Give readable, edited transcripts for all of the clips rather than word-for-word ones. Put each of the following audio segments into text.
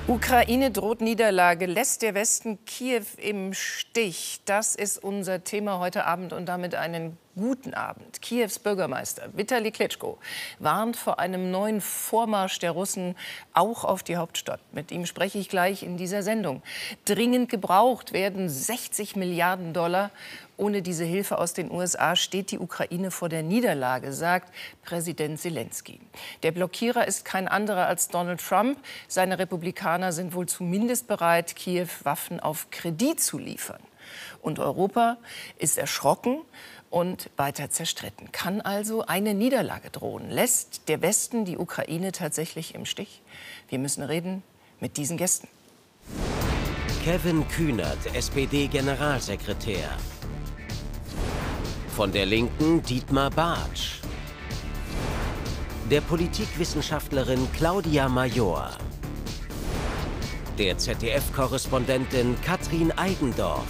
Ukraine droht Niederlage, lässt der Westen Kiew im Stich. Das ist unser Thema heute Abend und damit einen guten Abend. Kiews Bürgermeister Witali Klitschko warnt vor einem neuen Vormarsch der Russen auch auf die Hauptstadt. Mit ihm spreche ich gleich in dieser Sendung. Dringend gebraucht werden 60 Milliarden $. Ohne diese Hilfe aus den USA steht die Ukraine vor der Niederlage, sagt Präsident Selenskyj. Der Blockierer ist kein anderer als Donald Trump. Seine Republikaner sind wohl zumindest bereit, Kiew Waffen auf Kredit zu liefern. Und Europa ist erschrocken und weiter zerstritten. Kann also eine Niederlage drohen? Lässt der Westen die Ukraine tatsächlich im Stich? Wir müssen reden mit diesen Gästen. Kevin Kühnert, SPD-Generalsekretär. Von der Linken Dietmar Bartsch. Der Politikwissenschaftlerin Claudia Major. Der ZDF-Korrespondentin Katrin Eigendorf.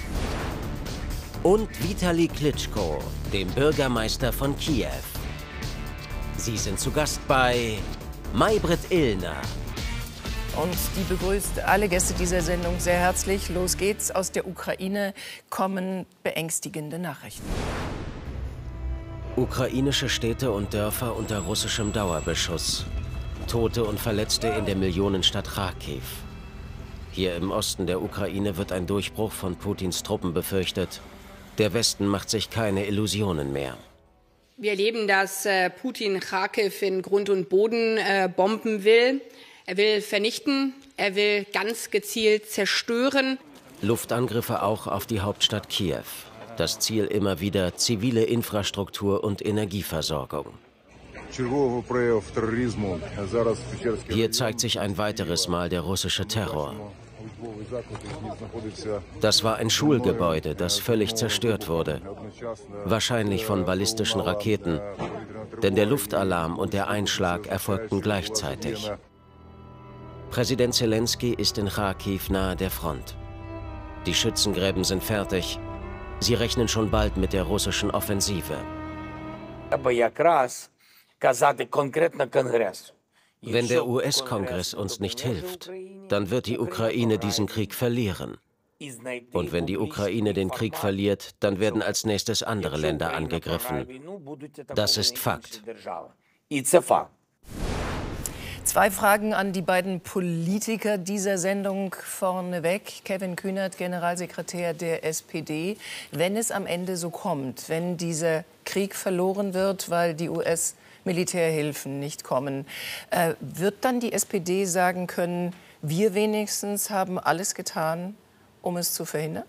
Und Witali Klitschko, dem Bürgermeister von Kiew. Sie sind zu Gast bei Maybrit Illner. Und die begrüßt alle Gäste dieser Sendung sehr herzlich. Los geht's. Aus der Ukraine kommen beängstigende Nachrichten. Ukrainische Städte und Dörfer unter russischem Dauerbeschuss. Tote und Verletzte in der Millionenstadt Charkiw. Hier im Osten der Ukraine wird ein Durchbruch von Putins Truppen befürchtet. Der Westen macht sich keine Illusionen mehr. Wir erleben, dass Putin Charkiw in Grund und Boden bomben will. Er will vernichten, er will ganz gezielt zerstören. Luftangriffe auch auf die Hauptstadt Kiew. Das Ziel immer wieder zivile Infrastruktur und Energieversorgung. Hier zeigt sich ein weiteres Mal der russische Terror. Das war ein Schulgebäude, das völlig zerstört wurde. Wahrscheinlich von ballistischen Raketen. Denn der Luftalarm und der Einschlag erfolgten gleichzeitig. Präsident Selenskyj ist in Charkiw nahe der Front. Die Schützengräben sind fertig. Sie rechnen schon bald mit der russischen Offensive. Wenn der US-Kongress uns nicht hilft, dann wird die Ukraine diesen Krieg verlieren. Und wenn die Ukraine den Krieg verliert, dann werden als nächstes andere Länder angegriffen. Das ist Fakt. Zwei Fragen an die beiden Politiker dieser Sendung vorneweg. Kevin Kühnert, Generalsekretär der SPD. Wenn es am Ende so kommt, wenn dieser Krieg verloren wird, weil die US-Militärhilfen nicht kommen, wird dann die SPD sagen können, wir wenigstens haben alles getan, um es zu verhindern?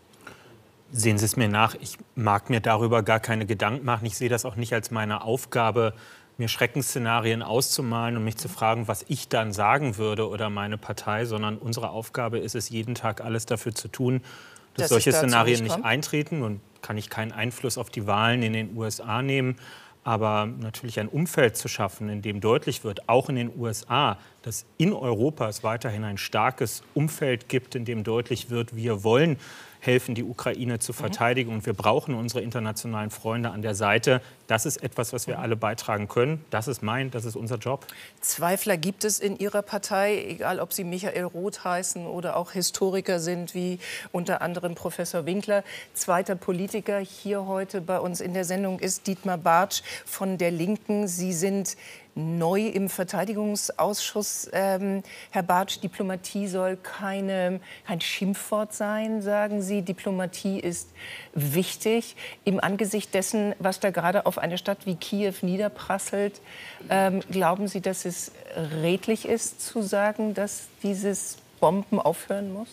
Sehen Sie es mir nach, ich mag mir darüber gar keine Gedanken machen. Ich sehe das auch nicht als meine Aufgabe, mir Schreckensszenarien auszumalen und mich zu fragen, was ich dann sagen würde oder meine Partei, sondern unsere Aufgabe ist es, jeden Tag alles dafür zu tun, dass solche Szenarien nicht eintreten. Und kann ich keinen Einfluss auf die Wahlen in den USA nehmen, aber natürlich ein Umfeld zu schaffen, in dem deutlich wird, auch in den USA, dass in Europa es weiterhin ein starkes Umfeld gibt, in dem deutlich wird, wir wollen helfen, die Ukraine zu verteidigen. Und wir brauchen unsere internationalen Freunde an der Seite. Das ist etwas, was wir alle beitragen können. Das ist unser Job. Zweifler gibt es in Ihrer Partei, egal ob Sie Michael Roth heißen oder auch Historiker sind, wie unter anderem Professor Winkler. Zweiter Politiker hier heute bei uns in der Sendung ist Dietmar Bartsch von der Linken. Sie sind neu im Verteidigungsausschuss. Herr Bartsch, Diplomatie soll kein Schimpfwort sein, sagen Sie. Diplomatie ist wichtig. Im Angesicht dessen, was da gerade auf eine Stadt wie Kiew niederprasselt, glauben Sie, dass es redlich ist, zu sagen, dass dieses Bomben aufhören muss?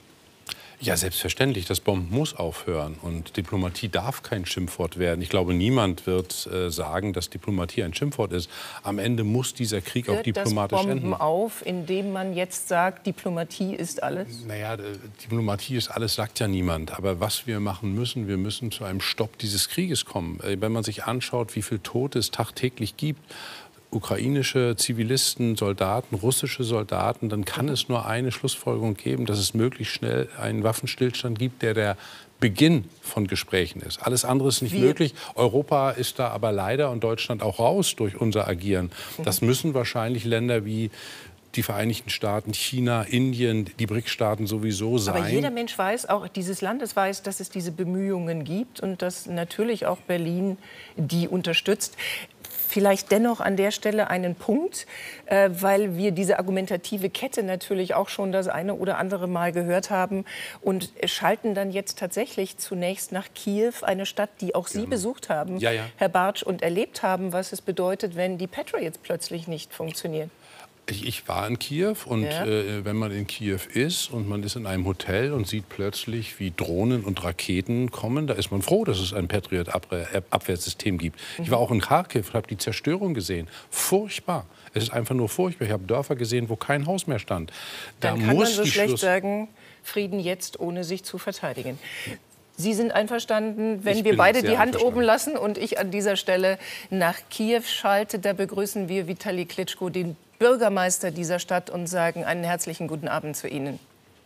Ja, selbstverständlich. Das Bomben muss aufhören. Und Diplomatie darf kein Schimpfwort werden. Ich glaube, niemand wird sagen, dass Diplomatie ein Schimpfwort ist. Am Ende muss dieser Krieg auch diplomatisch enden. Hört das Bomben auf, indem man jetzt sagt, Diplomatie ist alles? Naja, Diplomatie ist alles, sagt ja niemand. Aber was wir machen müssen, wir müssen zu einem Stopp dieses Krieges kommen. Wenn man sich anschaut, wie viel Tote es tagtäglich gibt, ukrainische Zivilisten, Soldaten, russische Soldaten, dann kann es nur eine Schlussfolgerung geben, dass es möglichst schnell einen Waffenstillstand gibt, der Beginn von Gesprächen ist. Alles andere ist nicht möglich. Europa ist da aber leider und Deutschland auch raus durch unser Agieren. Das müssen wahrscheinlich Länder wie die Vereinigten Staaten, China, Indien, die BRICS-Staaten sowieso sein. Aber jeder Mensch weiß, auch dieses Landes weiß, dass es diese Bemühungen gibt und dass natürlich auch Berlin die unterstützt. Vielleicht dennoch an der Stelle einen Punkt, weil wir diese argumentative Kette natürlich auch schon das eine oder andere Mal gehört haben und schalten dann jetzt tatsächlich zunächst nach Kiew, eine Stadt, die auch Sie besucht haben, Herr Bartsch, und erlebt haben, was es bedeutet, wenn die Patriots plötzlich nicht funktionieren. Ich war in Kiew und wenn man in Kiew ist und man ist in einem Hotel und sieht plötzlich, wie Drohnen und Raketen kommen, da ist man froh, dass es ein Patriot-Abwehrsystem gibt. Ich war auch in Kharkiv, habe die Zerstörung gesehen. Furchtbar. Es ist einfach nur furchtbar. Ich habe Dörfer gesehen, wo kein Haus mehr stand. Dann kann man so schlecht sagen, Frieden jetzt, ohne sich zu verteidigen. Sie sind einverstanden, wenn wir beide die Hand oben lassen und ich an dieser Stelle nach Kiew schalte. Da begrüßen wir Vitali Klitschko, den Bürgermeister dieser Stadt, und sagen einen herzlichen guten Abend zu Ihnen.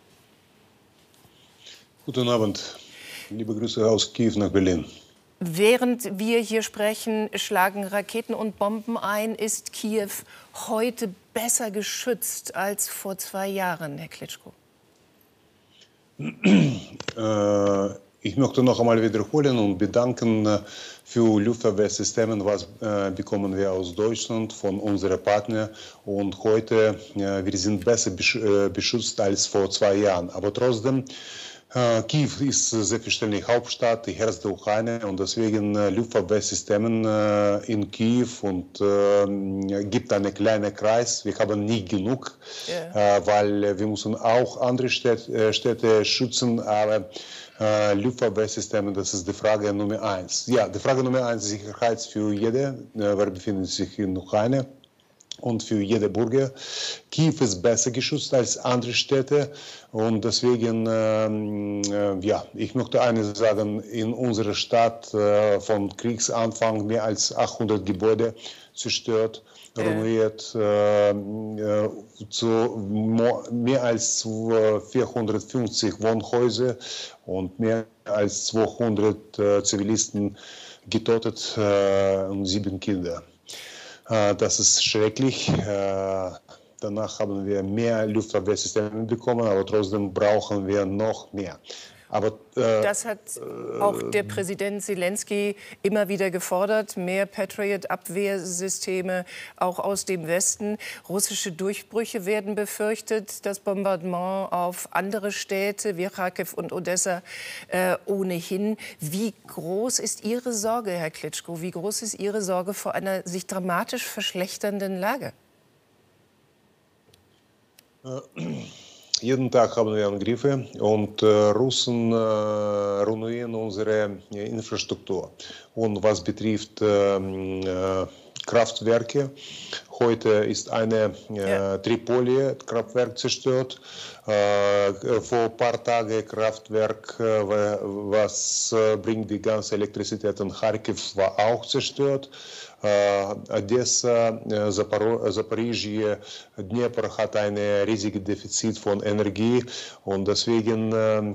Guten Abend. Liebe Grüße aus Kiew nach Berlin. Während wir hier sprechen, schlagen Raketen und Bomben ein. Ist Kiew heute besser geschützt als vor 2 Jahren, Herr Klitschko? Ich möchte noch einmal wiederholen und bedanken für Luftabwehrsysteme, was bekommen wir aus Deutschland von unseren Partnern. Und heute, wir sind besser beschützt als vor 2 Jahren. Aber trotzdem, Kiew ist selbstverständlich Hauptstadt, die Herz der Ukraine, und deswegen Luftabwehrsysteme in Kiew und gibt einen kleinen Kreis. Wir haben nicht genug, weil wir müssen auch andere Städte schützen, aber Luftabwehrsysteme, das ist die Frage Nummer 1. Ja, die Frage Nummer 1 ist Sicherheit für jeden, wer befindet sich in der Ukraine, und für jeden Bürger. Kiew ist besser geschützt als andere Städte und deswegen, ja, ich möchte eines sagen, in unserer Stadt von Kriegsanfang mehr als 800 Gebäude zerstört, ruiniert, mehr als 450 Wohnhäuser und mehr als 200 Zivilisten getötet und 7 Kinder. Das ist schrecklich. Danach haben wir mehr Luftabwehrsysteme bekommen, aber trotzdem brauchen wir noch mehr. Aber, das hat auch der Präsident Zelensky immer wieder gefordert. Mehr Patriot-Abwehrsysteme auch aus dem Westen. Russische Durchbrüche werden befürchtet. Das Bombardement auf andere Städte wie Kharkiv und Odessa ohnehin. Wie groß ist Ihre Sorge, Herr Klitschko? Wie groß ist Ihre Sorge vor einer sich dramatisch verschlechternden Lage? Jeden Tag haben wir Angriffe und Russen ruinieren unsere Infrastruktur. Und was betrifft Kraftwerke, heute ist eine Tripoli-Kraftwerk zerstört. Vor ein paar Tagen Kraftwerk, was bringt die ganze Elektrizität in Kharkiv, war auch zerstört. Odessa, Zaporizhzhia, Dnepr hat ein riesiges Defizit von Energie und deswegen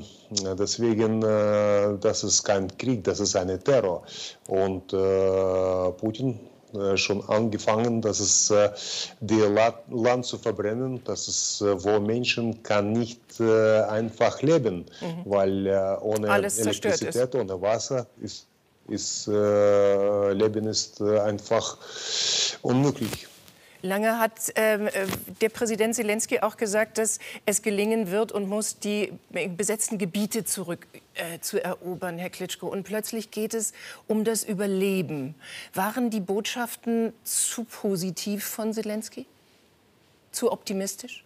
das ist kein Krieg, das ist ein Terror. Und Putin schon angefangen, dass es die Land zu verbrennen, dass es, wo Menschen kann nicht einfach leben, weil ohne Elektrizität, ohne Wasser ist Leben ist einfach unmöglich. Lange hat der Präsident Zelensky auch gesagt, dass es gelingen wird und muss, die besetzten Gebiete zurück zu erobern, Herr Klitschko. Und plötzlich geht es um das Überleben. Waren die Botschaften zu positiv von Zelensky? Zu optimistisch?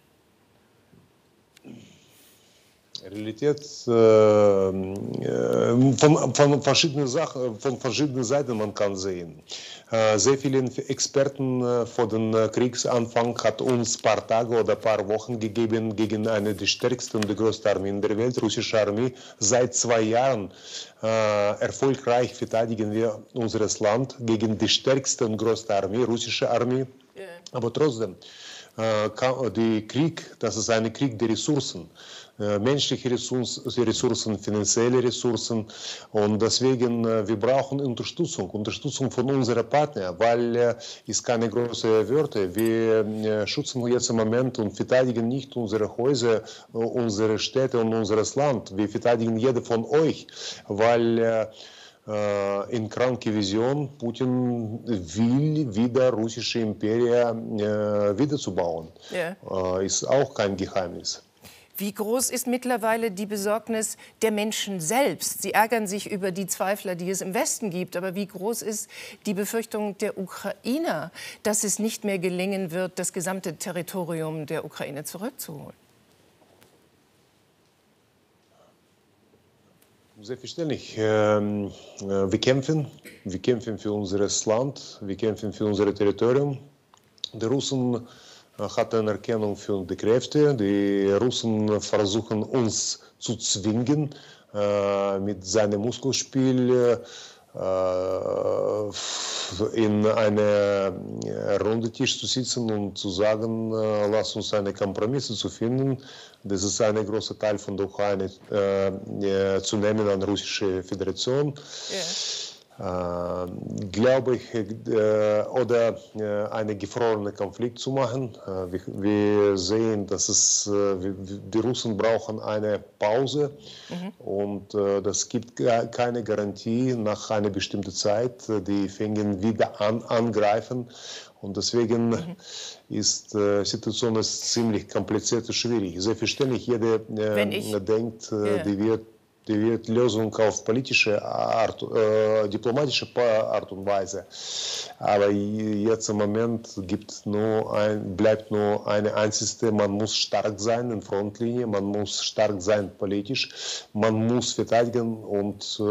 Realität von verschiedenen Sachen, von verschiedenen Seiten man kann sehen. Sehr viele Experten vor dem Kriegsanfang hat uns ein paar Tage oder ein paar Wochen gegeben gegen eine der stärksten und die größte Armee in der Welt, russische Armee. Seit 2 Jahren erfolgreich verteidigen wir unser Land gegen die stärkste und größte Armee, russische Armee. Aber trotzdem, der Krieg, das ist ein Krieg der Ressourcen. menschliche Ressourcen, finanzielle Ressourcen. Und deswegen, wir brauchen Unterstützung von unseren Partnern, weil es keine großen Wörter. Wir schützen jetzt im Moment und verteidigen nicht unsere Häuser, unsere Städte und unser Land. Wir verteidigen jede von euch, weil in kranker Vision Putin will wieder russische Imperien wiederzubauen. Ist auch kein Geheimnis. Wie groß ist mittlerweile die Besorgnis der Menschen selbst? Sie ärgern sich über die Zweifler, die es im Westen gibt. Aber wie groß ist die Befürchtung der Ukrainer, dass es nicht mehr gelingen wird, das gesamte Territorium der Ukraine zurückzuholen? Selbstverständlich. Wir kämpfen für unser Land, wir kämpfen für unser Territorium. Die Russen hat Anerkennung für die Kräfte. Die Russen versuchen uns zu zwingen, mit seinem Muskelspiel in einer Runde Tisch zu sitzen und zu sagen, lass uns eine Kompromisse zu finden. Das ist ein großer Teil von der Ukraine zu nehmen an die Russische Föderation. Glaube ich, oder einen gefrorenen Konflikt zu machen. Wir sehen, dass die Russen brauchen eine Pause und das gibt keine Garantie nach einer bestimmten Zeit. Die fängen wieder an angreifen und deswegen ist die Situation ziemlich kompliziert und schwierig. Selbstverständlich, jeder denkt, die wird Lösung auf politische Art, diplomatische Art und Weise. Aber jetzt im Moment bleibt nur eine einzige, man muss stark sein in Frontlinie, man muss stark sein politisch, man muss verteidigen und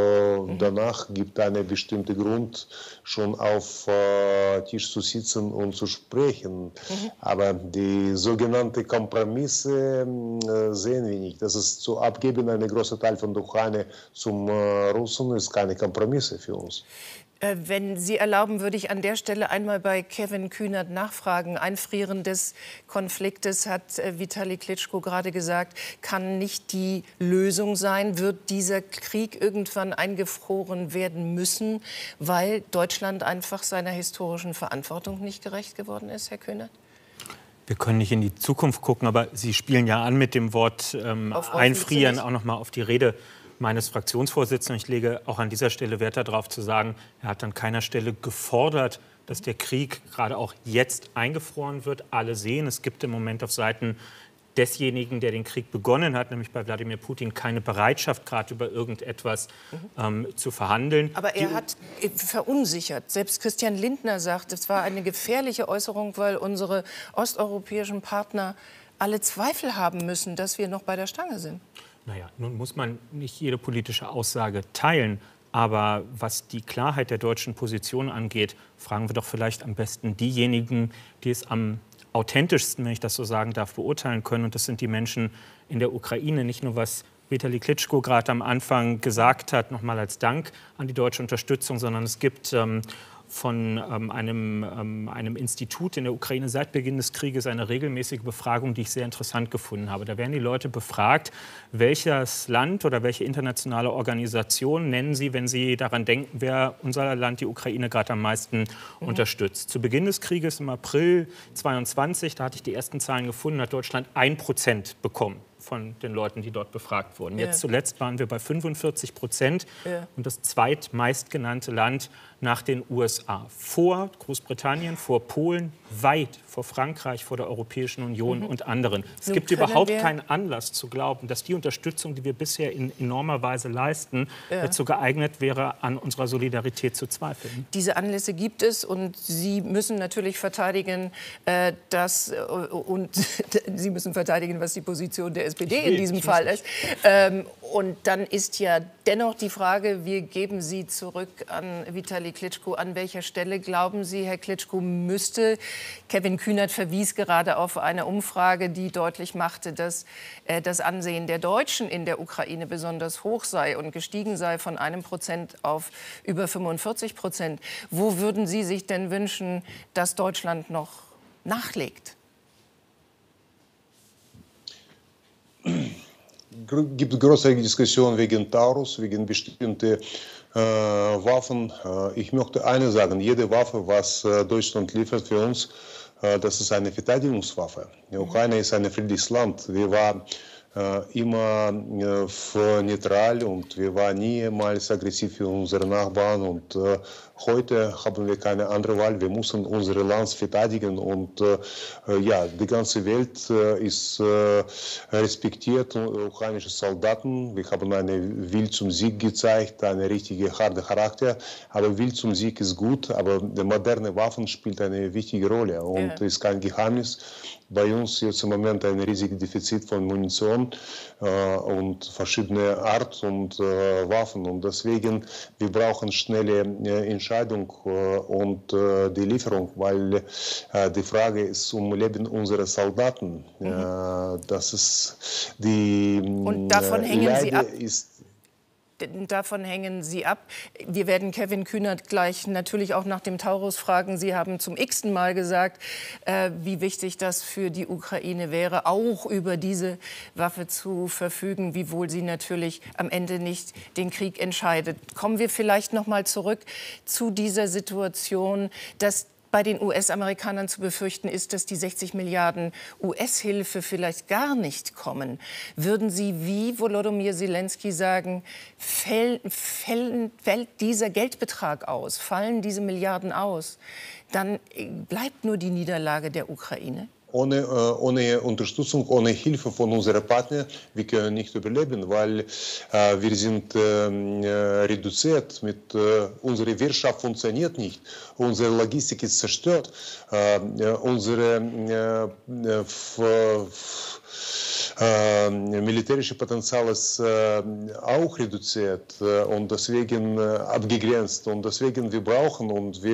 danach gibt es einen bestimmten Grund, schon auf Tisch zu sitzen und zu sprechen. Aber die sogenannten Kompromisse sehen wir nicht. Das ist zu abgeben, ein großer Teil von der Ukraine zum Russen ist keine Kompromisse für uns. Wenn Sie erlauben, würde ich an der Stelle einmal bei Kevin Kühnert nachfragen. Einfrieren des Konfliktes, hat Vitali Klitschko gerade gesagt, kann nicht die Lösung sein. Wird dieser Krieg irgendwann eingefroren werden müssen, weil Deutschland einfach seiner historischen Verantwortung nicht gerecht geworden ist, Herr Kühnert? Wir können nicht in die Zukunft gucken, aber Sie spielen ja an mit dem Wort einfrieren, auch noch mal auf die Rede meines Fraktionsvorsitzenden. Ich lege auch an dieser Stelle Wert darauf zu sagen, er hat an keiner Stelle gefordert, dass der Krieg gerade auch jetzt eingefroren wird. Alle sehen, es gibt im Moment auf Seiten desjenigen, der den Krieg begonnen hat, nämlich bei Wladimir Putin, keine Bereitschaft, gerade über irgendetwas zu verhandeln. Aber er hat verunsichert. Selbst Christian Lindner sagt, es war eine gefährliche Äußerung, weil unsere osteuropäischen Partner alle Zweifel haben müssen, dass wir noch bei der Stange sind. Naja, nun muss man nicht jede politische Aussage teilen. Aber was die Klarheit der deutschen Position angeht, fragen wir doch vielleicht am besten diejenigen, die es am authentischsten, wenn ich das so sagen darf, beurteilen können. Und das sind die Menschen in der Ukraine. Nicht nur, was Vitali Klitschko gerade am Anfang gesagt hat, nochmal als Dank an die deutsche Unterstützung, sondern es gibt von einem Institut in der Ukraine seit Beginn des Krieges eine regelmäßige Befragung, die ich sehr interessant gefunden habe. Da werden die Leute befragt, welches Land oder welche internationale Organisation nennen sie, wenn sie daran denken, wer unser Land, die Ukraine, gerade am meisten unterstützt. Zu Beginn des Krieges im April 2022, da hatte ich die ersten Zahlen gefunden, hat Deutschland 1% bekommen von den Leuten, die dort befragt wurden. Jetzt zuletzt waren wir bei 45% und das zweitmeistgenannte Land nach den USA. Vor Großbritannien, vor Polen, weit vor Frankreich, vor der Europäischen Union und anderen. Es gibt überhaupt keinen Anlass zu glauben, dass die Unterstützung, die wir bisher in enormer Weise leisten, dazu geeignet wäre, an unserer Solidarität zu zweifeln. Diese Anlässe gibt es und Sie müssen natürlich verteidigen, Sie müssen verteidigen, was die Position der SPD in diesem Fall ist. Und dann ist ja dennoch die Frage, wir geben Sie zurück an Vitali Klitschko. An welcher Stelle glauben Sie, Herr Klitschko, müsste? Kevin Kühnert verwies gerade auf eine Umfrage, die deutlich machte, dass das Ansehen der Deutschen in der Ukraine besonders hoch sei und gestiegen sei von 1% auf über 45%. Wo würden Sie sich denn wünschen, dass Deutschland noch nachlegt? gibt große Diskussionen wegen Taurus, wegen bestimmten Waffen. Ich möchte eines sagen, jede Waffe, was Deutschland liefert für uns, das ist eine Verteidigungswaffe. Die Ukraine ist ein friedliches Land. Wir waren immer neutral und wir waren niemals aggressiv für unsere Nachbarn. Und heute haben wir keine andere Wahl. Wir müssen unser Land verteidigen. Und ja, die ganze Welt ist respektiert ukrainische Soldaten. Wir haben einen Will zum Sieg gezeigt, einen richtigen harten Charakter. Aber Will zum Sieg ist gut, aber die moderne Waffen spielt eine wichtige Rolle. Und ist kein Geheimnis. Bei uns jetzt im Moment ein riesiges Defizit von Munition und verschiedene Art und Waffen. Und deswegen, wir brauchen schnelle Entscheidung und die Lieferung, weil die Frage ist Leben unserer Soldaten. Das ist die und davon hängen Sie ab. Davon hängen Sie ab. Wir werden Kevin Kühnert gleich natürlich auch nach dem Taurus fragen. Sie haben zum x-ten Mal gesagt, wie wichtig das für die Ukraine wäre, auch über diese Waffe zu verfügen, wiewohl sie natürlich am Ende nicht den Krieg entscheidet. Kommen wir vielleicht noch mal zurück zu dieser Situation, dass bei den US-Amerikanern zu befürchten ist, dass die 60 Milliarden US-Hilfe vielleicht gar nicht kommen. Würden Sie wie Volodymyr Zelensky sagen, fällt dieser Geldbetrag aus, fallen diese Milliarden aus, dann bleibt nur die Niederlage der Ukraine? Ohne Unterstützung, ohne Hilfe von unseren Partnern, wir können nicht überleben, weil wir sind reduziert. Unsere Wirtschaft funktioniert nicht, unsere Logistik ist zerstört, unsere militärische Potenzial ist auch reduziert und deswegen abgegrenzt. Und deswegen wir brauchen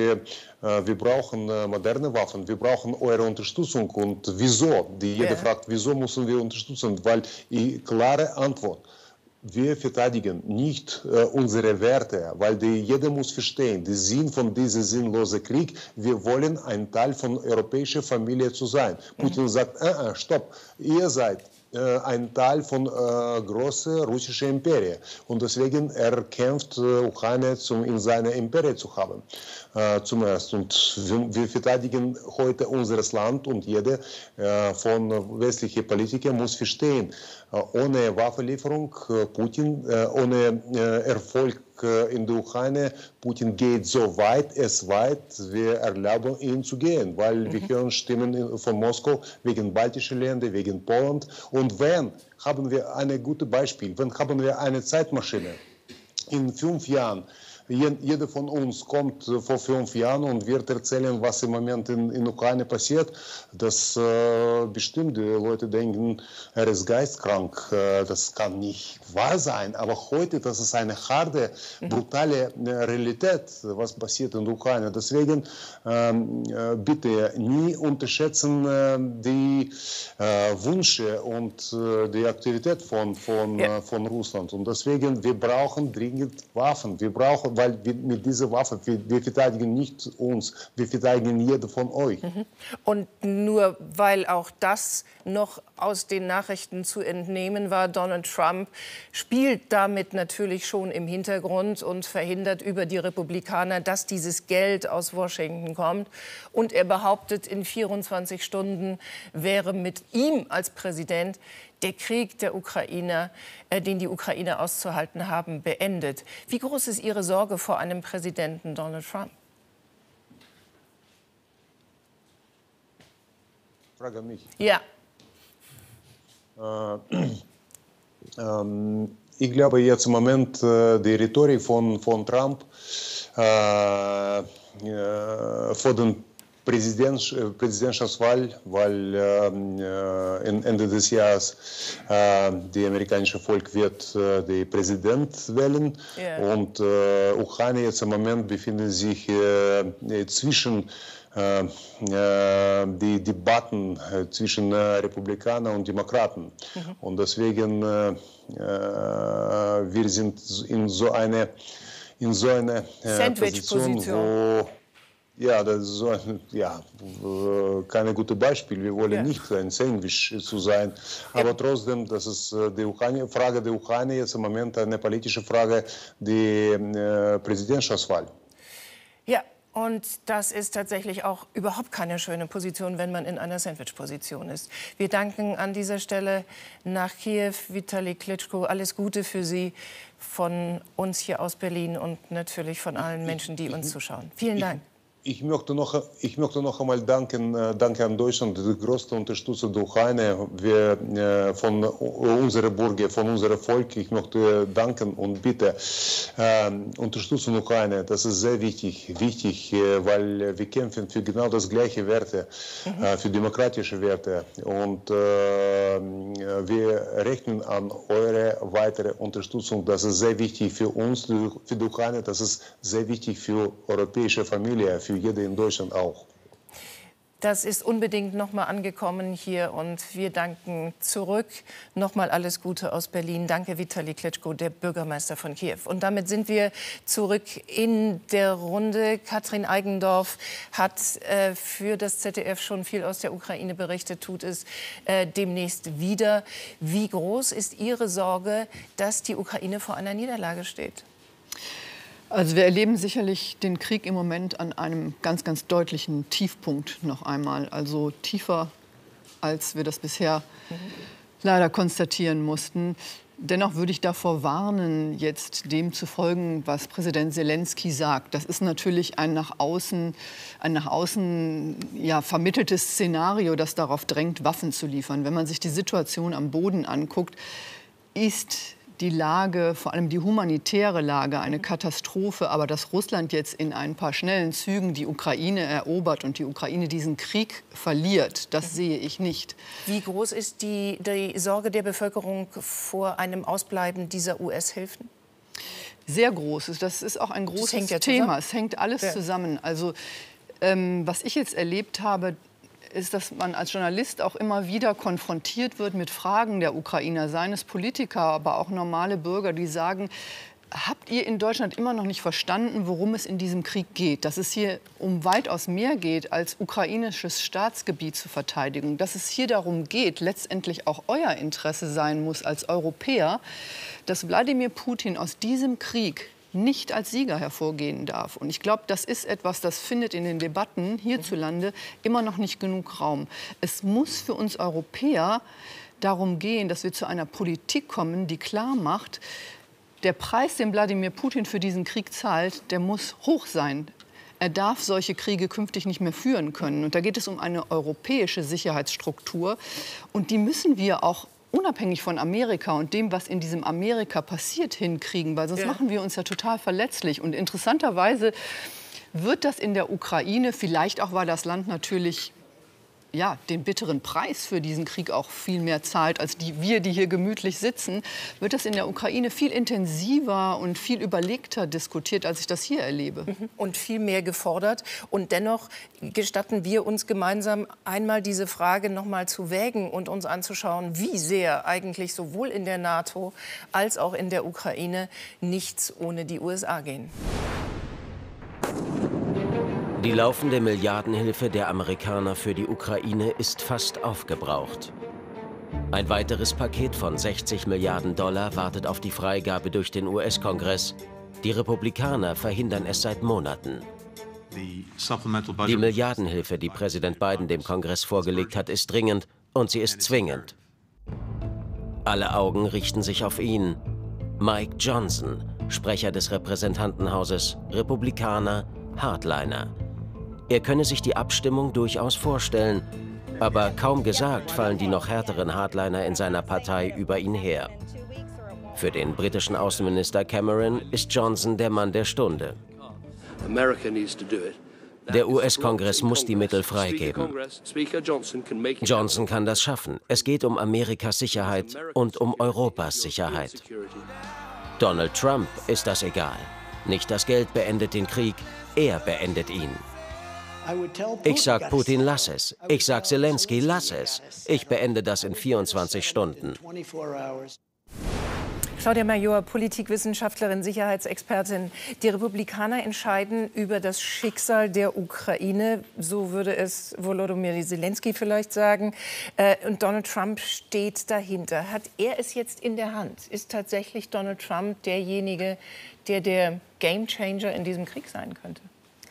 moderne Waffen, wir brauchen eure Unterstützung. Und wieso? Jeder fragt, wieso müssen wir unterstützen? Weil die klare Antwort: Wir verteidigen nicht unsere Werte, weil jeder muss verstehen, der Sinn von diesem sinnlosen Krieg, wir wollen ein Teil von der europäischen Familie zu sein. Putin sagt, stopp, ihr seid ein Teil von großen russischen Imperien. Und deswegen kämpft Ukraine, in seine Imperie zu haben. Zum Ersten. Und wir verteidigen heute unser Land und jeder von westlichen Politikern muss verstehen, ohne Waffenlieferung Putin, ohne Erfolg in der Ukraine, Putin geht so weit, wir erlauben ihn zu gehen, weil wir hören Stimmen von Moskau wegen baltischen Ländern, wegen Polen. Und haben wir ein gutes Beispiel, haben wir eine Zeitmaschine in 5 Jahren, jeder von uns kommt vor 5 Jahren und wird erzählen, was im Moment in Ukraine passiert. Dass bestimmte Leute denken, er ist geistkrank. Das kann nicht wahr sein. Aber heute, das ist eine harte, brutale Realität, was passiert in der Ukraine. Deswegen bitte nie unterschätzen die Wünsche und die Aktivität von Russland. Und deswegen, wir brauchen dringend Waffen. Weil mit dieser Waffe, wir verteidigen nicht uns, wir verteidigen jeden von euch. Und nur weil auch das noch aus den Nachrichten zu entnehmen war, Donald Trump spielt damit natürlich schon im Hintergrund und verhindert über die Republikaner, dass dieses Geld aus Washington kommt. Und er behauptet, in 24 Stunden wäre mit ihm als Präsident der Krieg der Ukrainer, den die Ukrainer auszuhalten haben, beendet. Wie groß ist Ihre Sorge vor einem Präsidenten Donald Trump? Frage mich. Ja. Ich glaube jetzt im Moment die Rhetorik von Trump vor den Präsidentschaftswahl, weil Ende des Jahres die amerikanische Volk wird den Präsident wählen und Ukraine jetzt im Moment befindet sich zwischen die Debatten zwischen Republikanern und Demokraten. Und deswegen wir sind in so eine Position, wo Ja, das ist so kein gutes Beispiel. Wir wollen nicht ein Sandwich zu sein. Aber trotzdem, das ist die Frage der Ukraine jetzt im Moment eine politische Frage, die Präsidentschaftswahl. Ja, und das ist tatsächlich auch überhaupt keine schöne Position, wenn man in einer Sandwich-Position ist. Wir danken an dieser Stelle nach Kiew Vitali Klitschko. Alles Gute für Sie von uns hier aus Berlin und natürlich von allen Menschen, die uns zuschauen. Vielen Dank. Ich möchte noch einmal danke an Deutschland, die größte Unterstützer der Ukraine, von unseren Bürgern, von unserem Volk. Ich möchte danken und bitte unterstützen Ukraine. Das ist sehr wichtig, weil wir kämpfen für genau das gleiche Werte, für demokratische Werte. Und wir rechnen an eure weitere Unterstützung. Das ist sehr wichtig für uns, für die Ukraine. Das ist sehr wichtig für europäische Familie, für jeder in Deutschland auch. Das ist unbedingt noch mal angekommen hier und wir danken zurück. Noch mal alles Gute aus Berlin. Danke, Vitali Klitschko, der Bürgermeister von Kiew. Und damit sind wir zurück in der Runde. Katrin Eigendorf hat für das ZDF schon viel aus der Ukraine berichtet, tut es demnächst wieder. Wie groß ist Ihre Sorge, dass die Ukraine vor einer Niederlage steht? Also wir erleben sicherlich den Krieg im Moment an einem ganz, ganz deutlichen Tiefpunkt noch einmal. Also tiefer, als wir das bisher leider konstatieren mussten. Dennoch würde ich davor warnen, jetzt dem zu folgen, was Präsident Zelensky sagt. Das ist natürlich ein nach außen vermitteltes Szenario, das darauf drängt, Waffen zu liefern. Wenn man sich die Situation am Boden anguckt, ist die Lage, vor allem die humanitäre Lage, eine Katastrophe. Aber dass Russland jetzt in ein paar schnellen Zügen die Ukraine erobert und die Ukraine diesen Krieg verliert, das sehe ich nicht. Wie groß ist die Sorge der Bevölkerung vor einem Ausbleiben dieser US-Hilfen? Sehr groß. Das ist auch ein großes Thema. Es hängt alles zusammen. Also was ich jetzt erlebt habe, ist, dass man als Journalist auch immer wieder konfrontiert wird mit Fragen der Ukrainer, seien es Politiker, aber auch normale Bürger, die sagen, habt ihr in Deutschland immer noch nicht verstanden, worum es in diesem Krieg geht? Dass es hier um weitaus mehr geht, als ukrainisches Staatsgebiet zu verteidigen. Dass es hier darum geht, letztendlich auch euer Interesse sein muss als Europäer, dass Wladimir Putin aus diesem Krieg nicht als Sieger hervorgehen darf. Und ich glaube, das ist etwas, das findet in den Debatten hierzulande immer noch nicht genug Raum. Es muss für uns Europäer darum gehen, dass wir zu einer Politik kommen, die klar macht, der Preis, den Wladimir Putin für diesen Krieg zahlt, der muss hoch sein. Er darf solche Kriege künftig nicht mehr führen können. Und da geht es um eine europäische Sicherheitsstruktur. Und die müssen wir auch unabhängig von Amerika und dem, was in diesem Amerika passiert, hinkriegen. Weil sonst machen wir uns ja total verletzlich. Und interessanterweise wird das in der Ukraine, vielleicht auch, weil das Land natürlich den bitteren Preis für diesen Krieg auch viel mehr zahlt, als wir, die hier gemütlich sitzen, wird das in der Ukraine viel intensiver und viel überlegter diskutiert, als ich das hier erlebe. Und viel mehr gefordert. Und dennoch gestatten wir uns gemeinsam einmal diese Frage noch mal zu wägen und uns anzuschauen, wie sehr eigentlich sowohl in der NATO als auch in der Ukraine nichts ohne die USA gehen. Die laufende Milliardenhilfe der Amerikaner für die Ukraine ist fast aufgebraucht. Ein weiteres Paket von 60 Milliarden Dollar wartet auf die Freigabe durch den US-Kongress. Die Republikaner verhindern es seit Monaten. Die Milliardenhilfe, die Präsident Biden dem Kongress vorgelegt hat, ist dringend und sie ist zwingend. Alle Augen richten sich auf ihn. Mike Johnson, Sprecher des Repräsentantenhauses, Republikaner, Hardliner. Er könne sich die Abstimmung durchaus vorstellen, aber kaum gesagt fallen die noch härteren Hardliner in seiner Partei über ihn her. Für den britischen Außenminister Cameron ist Johnson der Mann der Stunde. Der US-Kongress muss die Mittel freigeben. Johnson kann das schaffen. Es geht um Amerikas Sicherheit und um Europas Sicherheit. Donald Trump ist das egal. Nicht das Geld beendet den Krieg, er beendet ihn. Ich sag Putin, lass es. Ich sag Zelensky, lass es. Ich beende das in 24 Stunden. Claudia Major, Politikwissenschaftlerin, Sicherheitsexpertin. Die Republikaner entscheiden über das Schicksal der Ukraine, so würde es Volodymyr Zelensky vielleicht sagen. Und Donald Trump steht dahinter. Hat er es jetzt in der Hand? Ist tatsächlich Donald Trump derjenige, der Gamechanger in diesem Krieg sein könnte?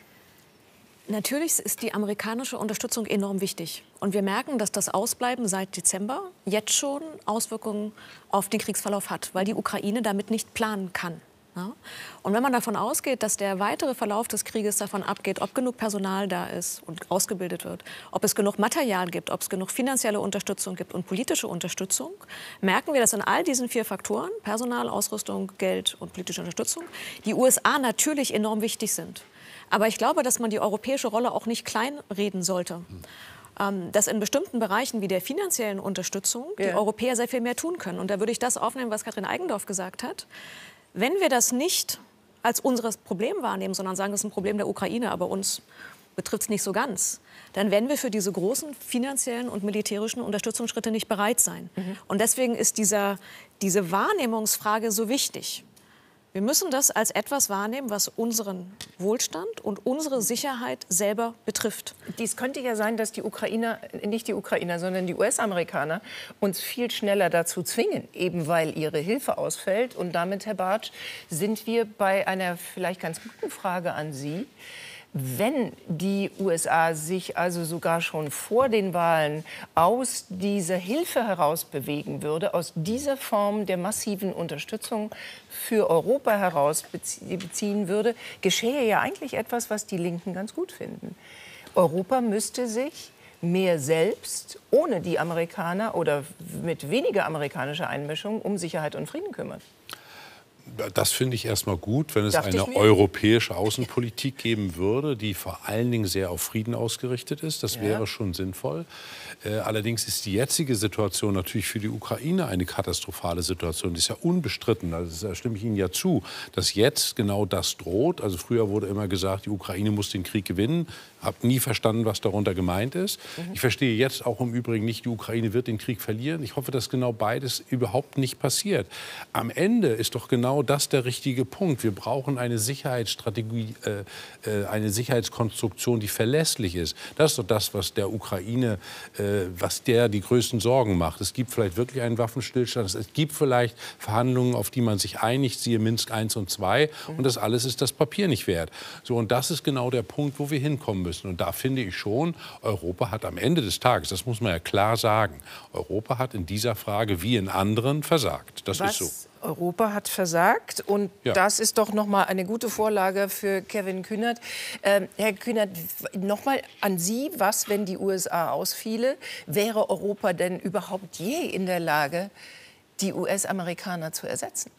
Natürlich ist die amerikanische Unterstützung enorm wichtig. Und wir merken, dass das Ausbleiben seit Dezember jetzt schon Auswirkungen auf den Kriegsverlauf hat, weil die Ukraine damit nicht planen kann. Ja? Und wenn man davon ausgeht, dass der weitere Verlauf des Krieges davon abgeht, ob genug Personal da ist und ausgebildet wird, ob es genug Material gibt, ob es genug finanzielle Unterstützung gibt und politische Unterstützung, merken wir, dass in all diesen 4 Faktoren, Personal, Ausrüstung, Geld und politische Unterstützung, die USA natürlich enorm wichtig sind. Aber ich glaube, dass man die europäische Rolle auch nicht kleinreden sollte. Dass in bestimmten Bereichen wie der finanziellen Unterstützung die Europäer sehr viel mehr tun können. Und da würde ich das aufnehmen, was Katrin Eigendorf gesagt hat. Wenn wir das nicht als unser Problem wahrnehmen, sondern sagen, das ist ein Problem der Ukraine, aber uns betrifft es nicht so ganz, dann werden wir für diese großen finanziellen und militärischen Unterstützungsschritte nicht bereit sein. Und deswegen ist diese Wahrnehmungsfrage so wichtig. Wir müssen das als etwas wahrnehmen, was unseren Wohlstand und unsere Sicherheit selber betrifft. Dies könnte ja sein, dass die Ukrainer, nicht die Ukrainer, sondern die US-Amerikaner uns viel schneller dazu zwingen, eben weil ihre Hilfe ausfällt. Und damit, Herr Bartsch, sind wir bei einer vielleicht ganz guten Frage an Sie. Wenn die USA sich also sogar schon vor den Wahlen aus dieser Hilfe heraus bewegen würde, aus dieser Form der massiven Unterstützung für Europa heraus beziehen würde, geschehe ja eigentlich etwas, was die Linken ganz gut finden. Europa müsste sich mehr selbst, ohne die Amerikaner oder mit weniger amerikanischer Einmischung, um Sicherheit und Frieden kümmern. Das finde ich erstmal gut, wenn es eine europäische Außenpolitik geben würde, die vor allen Dingen sehr auf Frieden ausgerichtet ist. Das wäre schon sinnvoll. Allerdings ist die jetzige Situation natürlich für die Ukraine eine katastrophale Situation. Das ist ja unbestritten. Also, da stimme ich Ihnen ja zu, dass jetzt genau das droht. Also früher wurde immer gesagt, die Ukraine muss den Krieg gewinnen. Ich habe nie verstanden, was darunter gemeint ist. Ich verstehe jetzt auch im Übrigen nicht, die Ukraine wird den Krieg verlieren. Ich hoffe, dass genau beides überhaupt nicht passiert. Am Ende ist doch genau das der richtige Punkt. Wir brauchen eine Sicherheitsstrategie, eine Sicherheitskonstruktion, die verlässlich ist. Das ist doch das, was der Ukraine, was der die größten Sorgen macht. Es gibt vielleicht wirklich einen Waffenstillstand. Es gibt vielleicht Verhandlungen, auf die man sich einigt, siehe Minsk I und II. Und das alles ist das Papier nicht wert. So, und das ist genau der Punkt, wo wir hinkommen müssen. Und da finde ich schon, Europa hat am Ende des Tages, das muss man ja klar sagen, Europa hat in dieser Frage wie in anderen versagt. Das ist so. Europa hat versagt und das ist doch noch mal eine gute Vorlage für Kevin Kühnert. Herr Kühnert, noch mal an Sie, was, wenn die USA ausfiele, wäre Europa denn überhaupt je in der Lage, die US-Amerikaner zu ersetzen?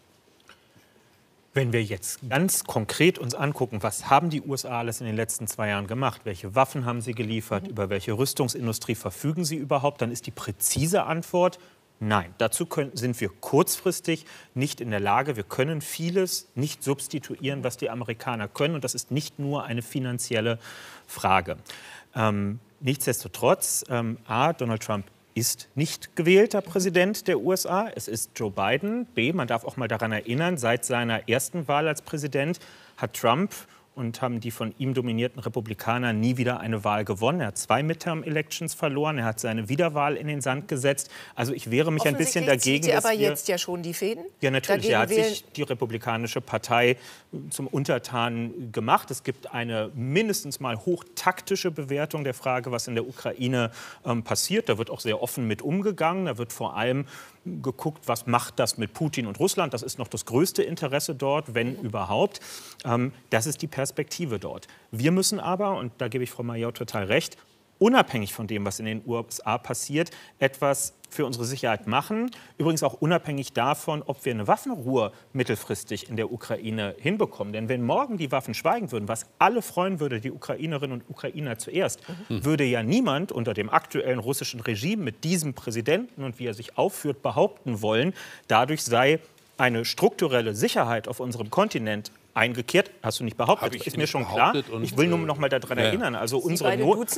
Wenn wir jetzt ganz konkret uns angucken, was haben die USA alles in den letzten 2 Jahren gemacht, welche Waffen haben sie geliefert, über welche Rüstungsindustrie verfügen sie überhaupt, dann ist die präzise Antwort: Nein, dazu sind wir kurzfristig nicht in der Lage. Wir können vieles nicht substituieren, was die Amerikaner können. Und das ist nicht nur eine finanzielle Frage. Nichtsdestotrotz, Donald Trump ist nicht gewählter Präsident der USA. Es ist Joe Biden. B, man darf auch mal daran erinnern, seit seiner ersten Wahl als Präsident hat Trump und haben die von ihm dominierten Republikaner nie wieder eine Wahl gewonnen. Er hat 2 Midterm-Elections verloren. Er hat seine Wiederwahl in den Sand gesetzt. Also ich wehre mich ein bisschen dagegen. Zieht aber jetzt ja schon die Fäden? Ja, natürlich. Er hat sich die Republikanische Partei zum Untertan gemacht. Es gibt eine mindestens mal hochtaktische Bewertung der Frage, was in der Ukraine passiert. Da wird auch sehr offen mit umgegangen. Da wird vor allem geguckt, was macht das mit Putin und Russland. Das ist noch das größte Interesse dort, wenn überhaupt. Das ist die Perspektive dort. Wir müssen aber, und da gebe ich Frau Major total recht, unabhängig von dem, was in den USA passiert, etwas für unsere Sicherheit machen. Übrigens auch unabhängig davon, ob wir eine Waffenruhe mittelfristig in der Ukraine hinbekommen. Denn wenn morgen die Waffen schweigen würden, was alle freuen würde, die Ukrainerinnen und Ukrainer zuerst, würde ja niemand unter dem aktuellen russischen Regime mit diesem Präsidenten und wie er sich aufführt, behaupten wollen, dadurch sei eine strukturelle Sicherheit auf unserem Kontinent eingekehrt. Hast du nicht behauptet, ist mir schon klar. Ich will nur noch mal daran erinnern. Also unsere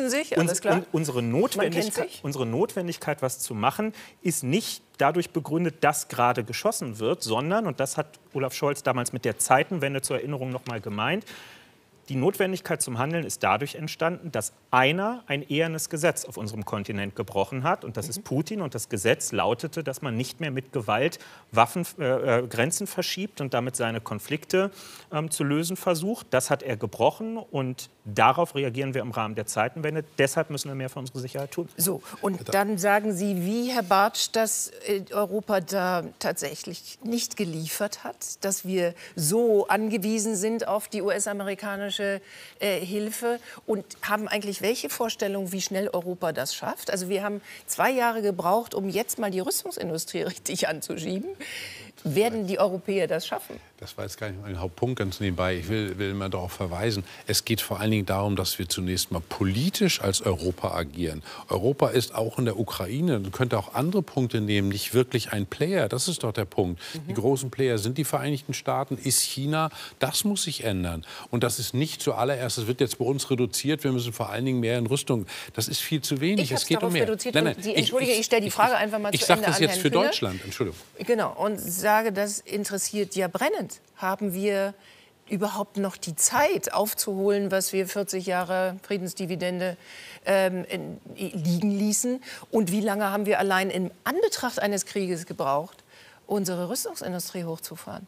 Notwendigkeit, was zu machen, ist nicht dadurch begründet, dass gerade geschossen wird, sondern, und das hat Olaf Scholz damals mit der Zeitenwende zur Erinnerung noch mal gemeint, die Notwendigkeit zum Handeln ist dadurch entstanden, dass einer ein ehernes Gesetz auf unserem Kontinent gebrochen hat. Und das ist Putin. Und das Gesetz lautete, dass man nicht mehr mit Gewalt Grenzen verschiebt und damit seine Konflikte zu lösen versucht. Das hat er gebrochen. Und darauf reagieren wir im Rahmen der Zeitenwende. Deshalb müssen wir mehr für unsere Sicherheit tun. So, und dann sagen Sie, wie, Herr Bartsch, dass Europa da tatsächlich nicht geliefert hat, dass wir so angewiesen sind auf die US-amerikanische Hilfe und haben eigentlich welche Vorstellung, wie schnell Europa das schafft? Also wir haben 2 Jahre gebraucht, um jetzt mal die Rüstungsindustrie richtig anzuschieben. Werden die Europäer das schaffen? Das war jetzt gar nicht mein Hauptpunkt, ganz nebenbei. Ich will mal darauf verweisen, es geht vor allen Dingen darum, dass wir zunächst mal politisch als Europa agieren. Europa ist auch in der Ukraine, man könnte auch andere Punkte nehmen, nicht wirklich ein Player. Das ist doch der Punkt. Die großen Player sind die Vereinigten Staaten, ist China. Das muss sich ändern. Und das ist nicht zuallererst, das wird jetzt bei uns reduziert, wir müssen vor allen Dingen mehr in Rüstung. Das ist viel zu wenig. Es geht um mehr. Entschuldige, ich stelle die Frage einfach mal zu Ende. Ich sage das jetzt für Deutschland, Entschuldigung. Genau, und sage, das interessiert ja brennend. Haben wir überhaupt noch die Zeit aufzuholen, was wir 40 Jahre Friedensdividende liegen ließen? Und wie lange haben wir allein in Anbetracht eines Krieges gebraucht, unsere Rüstungsindustrie hochzufahren?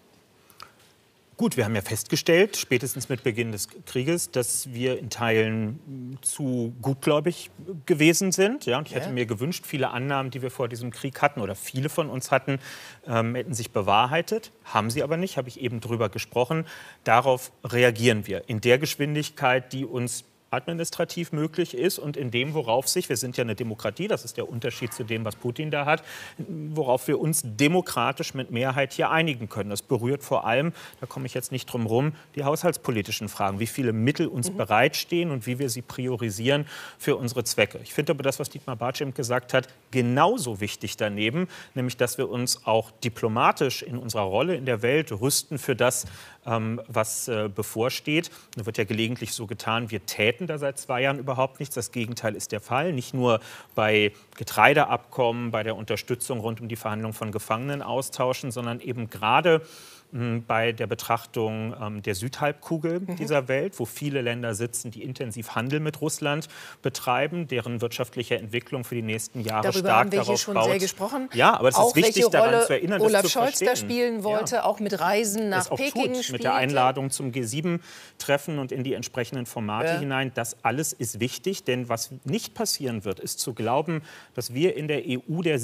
Gut, wir haben ja festgestellt, spätestens mit Beginn des Krieges, dass wir in Teilen zu gutgläubig gewesen sind. Ja, und ich hätte mir gewünscht, viele Annahmen, die wir vor diesem Krieg hatten oder viele von uns hatten, hätten sich bewahrheitet. Haben sie aber nicht, habe ich eben drüber gesprochen. Darauf reagieren wir in der Geschwindigkeit, die uns administrativ möglich ist und in dem, worauf sich, wir sind ja eine Demokratie, das ist der Unterschied zu dem, was Putin da hat, worauf wir uns demokratisch mit Mehrheit hier einigen können. Das berührt vor allem, da komme ich jetzt nicht drum rum, die haushaltspolitischen Fragen, wie viele Mittel uns bereitstehen und wie wir sie priorisieren für unsere Zwecke. Ich finde aber das, was Dietmar Bartsch eben gesagt hat, genauso wichtig daneben, nämlich, dass wir uns auch diplomatisch in unserer Rolle in der Welt rüsten für das, was bevorsteht. Da wird ja gelegentlich so getan, wir täten da seit 2 Jahren überhaupt nichts. Das Gegenteil ist der Fall. Nicht nur bei Getreideabkommen, bei der Unterstützung rund um die Verhandlung von Gefangenenaustauschen, sondern eben gerade bei der Betrachtung der Südhalbkugel dieser Welt, wo viele Länder sitzen, die intensiv Handel mit Russland betreiben, deren wirtschaftliche Entwicklung für die nächsten Jahre stark darauf baut. Darüber haben wir hier schon sehr gesprochen. Ja, aber es ist wichtig, daran zu erinnern, Olaf das zu Scholz verstehen. da spielen wollte, auch mit Reisen nach Peking mit der Einladung zum G7-Treffen und in die entsprechenden Formate hinein. Das alles ist wichtig, denn was nicht passieren wird, ist zu glauben, dass wir in der EU der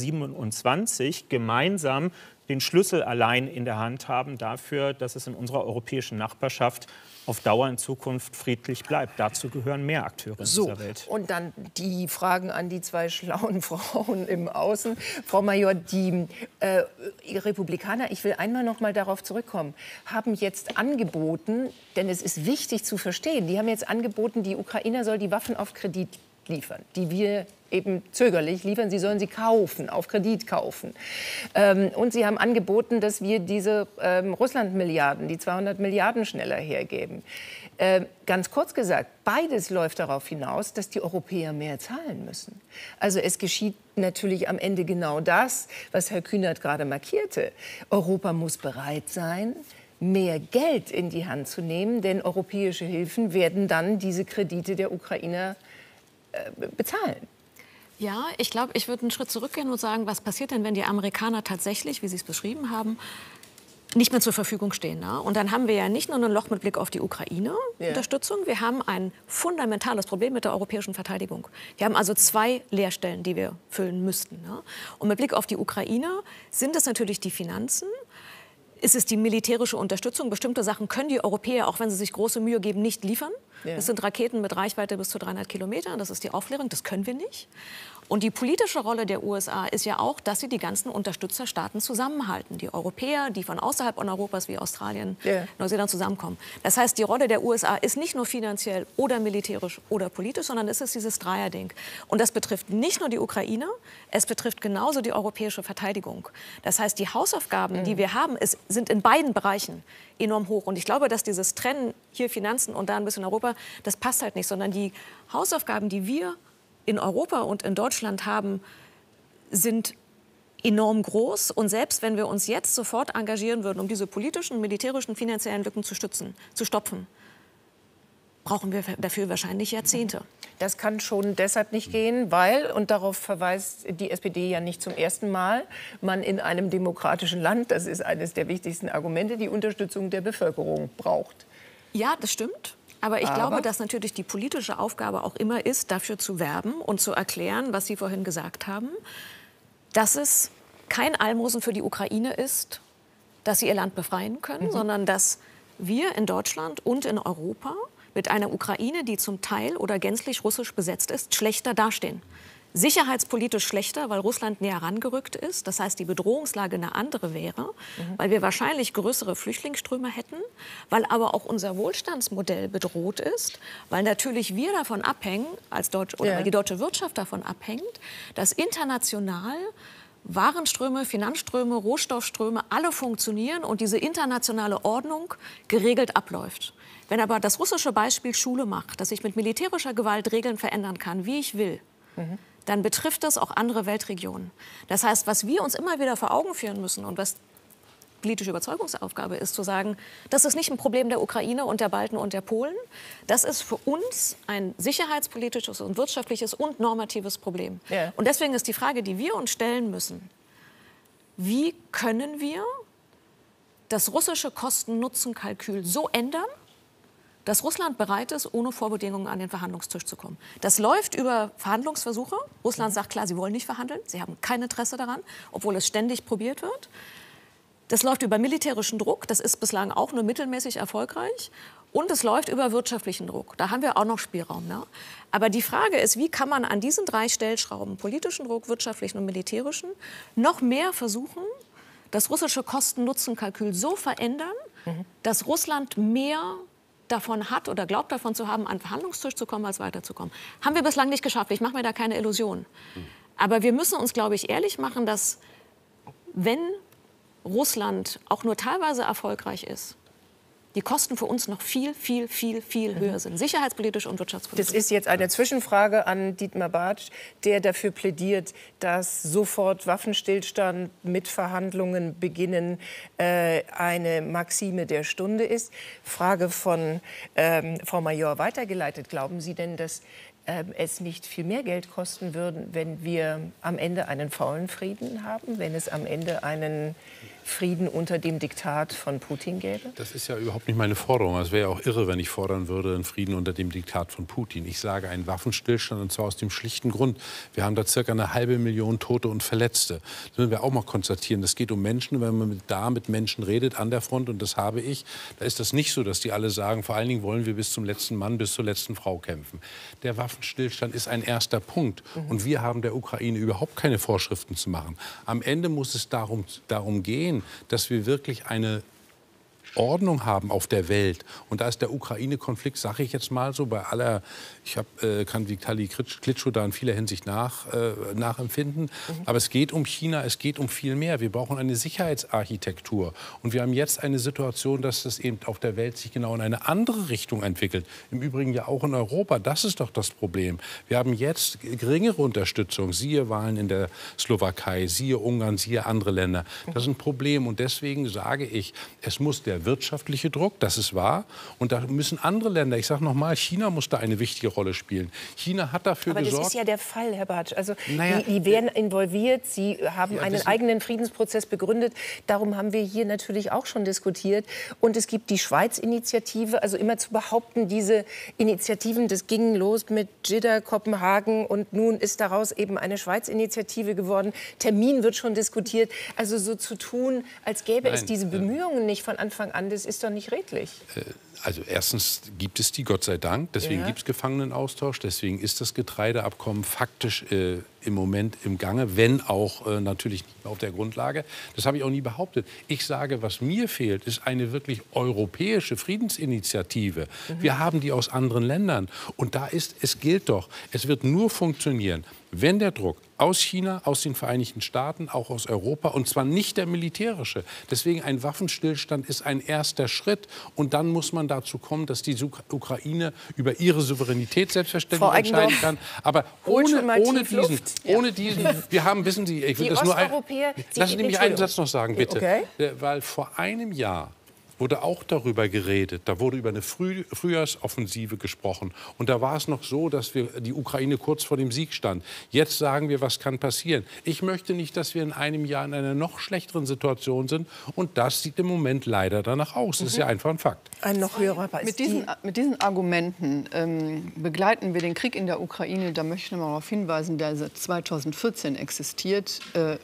27 gemeinsam den Schlüssel allein in der Hand haben dafür, dass es in unserer europäischen Nachbarschaft auf Dauer in Zukunft friedlich bleibt. Dazu gehören mehr Akteure in dieser Welt. Und dann die Fragen an die 2 schlauen Frauen im Außen. Frau Major, die Republikaner, ich will einmal noch mal darauf zurückkommen, haben jetzt angeboten, denn es ist wichtig zu verstehen, die haben jetzt angeboten, die Ukrainer soll die Waffen auf Kredit liefern, die wir eben zögerlich liefern. Sie sollen sie kaufen, auf Kredit kaufen. Und sie haben angeboten, dass wir diese Russland-Milliarden, die 200 Milliarden schneller hergeben. Ganz kurz gesagt, beides läuft darauf hinaus, dass die Europäer mehr zahlen müssen. Also es geschieht natürlich am Ende genau das, was Herr Kühnert gerade markierte. Europa muss bereit sein, mehr Geld in die Hand zu nehmen, denn europäische Hilfen werden dann diese Kredite der Ukrainer bezahlen. Ja, ich glaube, ich würde einen Schritt zurückgehen und sagen, was passiert denn, wenn die Amerikaner tatsächlich, wie Sie es beschrieben haben, nicht mehr zur Verfügung stehen. Ne? Und dann haben wir ja nicht nur ein Loch mit Blick auf die Ukraine-Unterstützung, wir haben ein fundamentales Problem mit der europäischen Verteidigung. Wir haben also 2 Leerstellen, die wir füllen müssten. Ne? Und mit Blick auf die Ukraine sind es natürlich die Finanzen, ist es die militärische Unterstützung. Bestimmte Sachen können die Europäer, auch wenn sie sich große Mühe geben, nicht liefern. Das sind Raketen mit Reichweite bis zu 300 Kilometern. Das ist die Aufklärung. Das können wir nicht. Und die politische Rolle der USA ist ja auch, dass sie die ganzen Unterstützerstaaten zusammenhalten. Die Europäer, die von außerhalb Europas wie Australien, Neuseeland zusammenkommen. Das heißt, die Rolle der USA ist nicht nur finanziell oder militärisch oder politisch, sondern es ist dieses Dreierding. Und das betrifft nicht nur die Ukraine, es betrifft genauso die europäische Verteidigung. Das heißt, die Hausaufgaben, die wir haben, sind in beiden Bereichen enorm hoch. Und ich glaube, dass dieses Trennen, hier Finanzen und da ein bisschen Europa, das passt halt nicht. Sondern die Hausaufgaben, die wir in Europa und in Deutschland haben, sind enorm groß. Und selbst wenn wir uns jetzt sofort engagieren würden, um diese politischen, militärischen, finanziellen Lücken zu stopfen, brauchen wir dafür wahrscheinlich Jahrzehnte. Das kann schon deshalb nicht gehen, weil, und darauf verweist die SPD ja nicht zum ersten Mal, man in einem demokratischen Land, das ist eines der wichtigsten Argumente, die Unterstützung der Bevölkerung braucht. Ja, das stimmt. Aber ich glaube, dass natürlich die politische Aufgabe auch immer ist, dafür zu werben und zu erklären, was Sie vorhin gesagt haben, dass es kein Almosen für die Ukraine ist, dass sie ihr Land befreien können, sondern dass wir in Deutschland und in Europa mit einer Ukraine, die zum Teil oder gänzlich russisch besetzt ist, schlechter dastehen. Sicherheitspolitisch schlechter, weil Russland näher herangerückt ist. Das heißt, die Bedrohungslage eine andere wäre, weil wir wahrscheinlich größere Flüchtlingsströme hätten, weil aber auch unser Wohlstandsmodell bedroht ist, weil natürlich wir davon abhängen, als Deutsche, oder weil die deutsche Wirtschaft davon abhängt, dass international Warenströme, Finanzströme, Rohstoffströme, alle funktionieren und diese internationale Ordnung geregelt abläuft. Wenn aber das russische Beispiel Schule macht, dass ich mit militärischer Gewalt Regeln verändern kann, wie ich will, dann betrifft das auch andere Weltregionen. Das heißt, was wir uns immer wieder vor Augen führen müssen und was politische Überzeugungsaufgabe ist, zu sagen, das ist nicht ein Problem der Ukraine und der Balten und der Polen. Das ist für uns ein sicherheitspolitisches und wirtschaftliches und normatives Problem. Und deswegen ist die Frage, die wir uns stellen müssen, wie können wir das russische Kosten-Nutzen-Kalkül so ändern, dass Russland bereit ist, ohne Vorbedingungen an den Verhandlungstisch zu kommen. Das läuft über Verhandlungsversuche. Russland sagt klar, sie wollen nicht verhandeln, sie haben kein Interesse daran, obwohl es ständig probiert wird. Das läuft über militärischen Druck, das ist bislang auch nur mittelmäßig erfolgreich. Und es läuft über wirtschaftlichen Druck, da haben wir auch noch Spielraum. Ne? Aber die Frage ist, wie kann man an diesen drei Stellschrauben, politischen Druck, wirtschaftlichen und militärischen, noch mehr versuchen, das russische Kosten-Nutzen-Kalkül so verändern, dass Russland mehr davon hat oder glaubt davon zu haben, an den Verhandlungstisch zu kommen, als weiterzukommen. Haben wir bislang nicht geschafft. Ich mache mir da keine Illusionen. Aber wir müssen uns, glaube ich, ehrlich machen, dass wenn Russland auch nur teilweise erfolgreich ist, die Kosten für uns noch viel, viel, viel, viel höher sind. Sicherheitspolitisch und wirtschaftspolitisch. Das ist jetzt eine Zwischenfrage an Dietmar Bartsch, der dafür plädiert, dass sofort Waffenstillstand mit Verhandlungen beginnen eine Maxime der Stunde ist. Frage von Frau Major weitergeleitet. Glauben Sie denn, dass es nicht viel mehr Geld kosten würde, wenn wir am Ende einen faulen Frieden haben, wenn es am Ende einen Frieden unter dem Diktat von Putin gäbe? Das ist ja überhaupt nicht meine Forderung. Es wäre ja auch irre, wenn ich fordern würde, einen Frieden unter dem Diktat von Putin. Ich sage einen Waffenstillstand, und zwar aus dem schlichten Grund. Wir haben da circa 500.000 Tote und Verletzte. Das müssen wir auch mal konstatieren. Das geht um Menschen. Wenn man da mit Menschen redet an der Front, und das habe ich, da ist das nicht so, dass die alle sagen, vor allen Dingen wollen wir bis zum letzten Mann, bis zur letzten Frau kämpfen. Der Waffenstillstand ist ein erster Punkt. Und wir haben der Ukraine überhaupt keine Vorschriften zu machen. Am Ende muss es darum gehen, dass wir wirklich eine Ordnung haben auf der Welt. Und da ist der Ukraine-Konflikt, sage ich jetzt mal so, bei aller, kann Vitali Klitschko da in vieler Hinsicht nachempfinden. Aber es geht um China, es geht um viel mehr. Wir brauchen eine Sicherheitsarchitektur. Und wir haben jetzt eine Situation, dass das eben auf der Welt sich genau in eine andere Richtung entwickelt. Im Übrigen ja auch in Europa. Das ist doch das Problem. Wir haben jetzt geringere Unterstützung. Siehe Wahlen in der Slowakei, siehe Ungarn, siehe andere Länder. Das ist ein Problem. Und deswegen sage ich, es muss der wirtschaftliche Druck, das ist wahr. Und da müssen andere Länder, ich sage noch mal, China muss da eine wichtige Rolle spielen. China hat dafür gesorgt. Aber das ist ja der Fall, Herr Bartsch. Also die werden involviert, Sie haben einen eigenen Friedensprozess begründet. Darum haben wir hier natürlich auch schon diskutiert. Und es gibt die Schweiz-Initiative, also immer zu behaupten, diese Initiativen, das ging los mit Jeddah, Kopenhagen und nun ist daraus eben eine Schweiz-Initiative geworden. Termin wird schon diskutiert. Also so zu tun, als gäbe es diese Bemühungen nicht von Anfang an, das ist doch nicht redlich. Also erstens gibt es die, Gott sei Dank. Deswegen gibt es Gefangenenaustausch. Deswegen ist das Getreideabkommen faktisch im Moment im Gange, wenn auch natürlich nicht mehr auf der Grundlage. Das habe ich auch nie behauptet. Ich sage, was mir fehlt, ist eine wirklich europäische Friedensinitiative. Wir haben die aus anderen Ländern. Und es gilt doch, es wird nur funktionieren, wenn der Druck aus China, aus den Vereinigten Staaten, auch aus Europa, und zwar nicht der militärische. Deswegen ein Waffenstillstand ist ein erster Schritt. Und dann muss man dazu kommen, dass die Ukraine über ihre Souveränität selbstverständlich entscheiden kann. Aber ohne diesen, wir haben, wissen Sie, ich will das nur lassen Sie mich einen Satz noch sagen, bitte. Okay. Weil vor einem Jahr wurde auch darüber geredet. Da wurde über eine Frühjahrsoffensive gesprochen. Und da war es noch so, dass die Ukraine kurz vor dem Sieg stand. Jetzt sagen wir, was kann passieren. Ich möchte nicht, dass wir in einem Jahr in einer noch schlechteren Situation sind. Und das sieht im Moment leider danach aus. Das ist ja einfach ein Fakt. Ein noch höherer Preis. Mit diesen Argumenten begleiten wir den Krieg in der Ukraine. Da möchte ich noch mal darauf hinweisen, der seit 2014 existiert,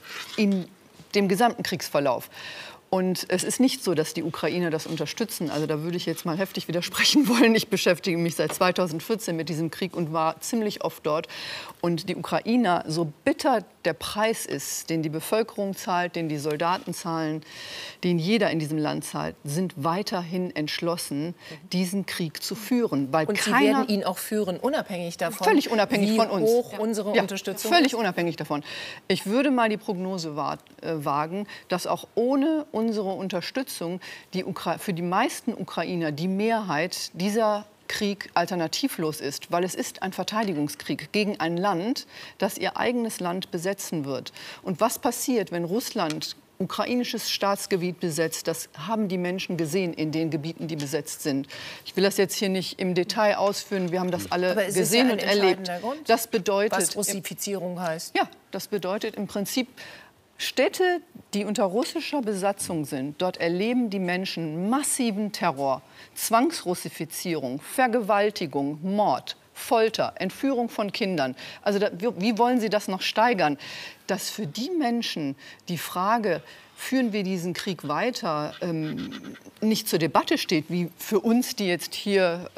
in dem gesamten Kriegsverlauf. Und es ist nicht so, dass die Ukrainer das unterstützen. Also da würde ich jetzt mal heftig widersprechen wollen. Ich beschäftige mich seit 2014 mit diesem Krieg und war ziemlich oft dort. Und die Ukrainer, so bitter der Preis ist, den die Bevölkerung zahlt, den die Soldaten zahlen, den jeder in diesem Land zahlt, sind weiterhin entschlossen, diesen Krieg zu führen. Weil und sie werden ihn auch führen, unabhängig davon, völlig unabhängig von uns. Wie hoch unsere Unterstützung völlig unabhängig davon. Ich würde mal die Prognose wagen, dass auch ohne unsere Unterstützung für die meisten Ukrainer die Mehrheit dieser Krieg alternativlos ist, weil es ist ein Verteidigungskrieg gegen ein Land, das ihr eigenes Land besetzen wird. Und was passiert, wenn Russland ukrainisches Staatsgebiet besetzt? Das haben die Menschen gesehen in den Gebieten, die besetzt sind. Ich will das jetzt hier nicht im Detail ausführen. Wir haben das alle gesehen und erlebt. Das bedeutet, was Russifizierung heißt. Ja, das bedeutet im Prinzip, Städte, die unter russischer Besatzung sind, dort erleben die Menschen massiven Terror, Zwangsrussifizierung, Vergewaltigung, Mord, Folter, Entführung von Kindern. Also wie wollen Sie das noch steigern? Dass für die Menschen die Frage, führen wir diesen Krieg weiter, nicht zur Debatte steht, wie für uns, die jetzt hier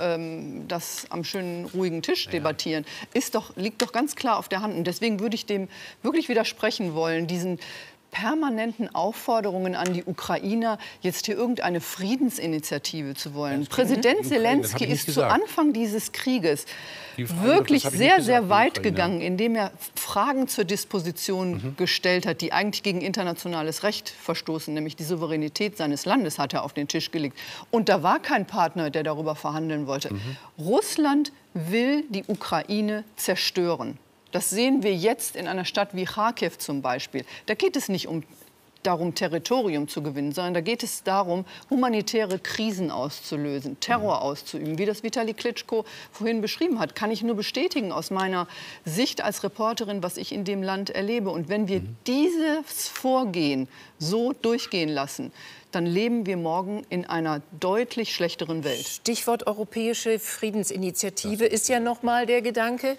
das am schönen, ruhigen Tisch debattieren, liegt doch ganz klar auf der Hand. Und deswegen würde ich dem wirklich widersprechen wollen, diesen permanenten Aufforderungen an die Ukrainer, jetzt hier irgendeine Friedensinitiative zu wollen. Präsident Zelensky ist zu Anfang dieses Krieges wirklich sehr, sehr weit gegangen, indem er Fragen zur Disposition gestellt hat, die eigentlich gegen internationales Recht verstoßen, nämlich die Souveränität seines Landes hat er auf den Tisch gelegt. Und da war kein Partner, der darüber verhandeln wollte. Russland will die Ukraine zerstören. Das sehen wir jetzt in einer Stadt wie Kharkiv zum Beispiel. Da geht es nicht darum, Territorium zu gewinnen, sondern da geht es darum, humanitäre Krisen auszulösen, Terror auszuüben, wie das Vitali Klitschko vorhin beschrieben hat. Kann ich nur bestätigen aus meiner Sicht als Reporterin, was ich in dem Land erlebe. Und wenn wir dieses Vorgehen so durchgehen lassen, dann leben wir morgen in einer deutlich schlechteren Welt. Stichwort Europäische Friedensinitiative ist ja noch mal der Gedanke.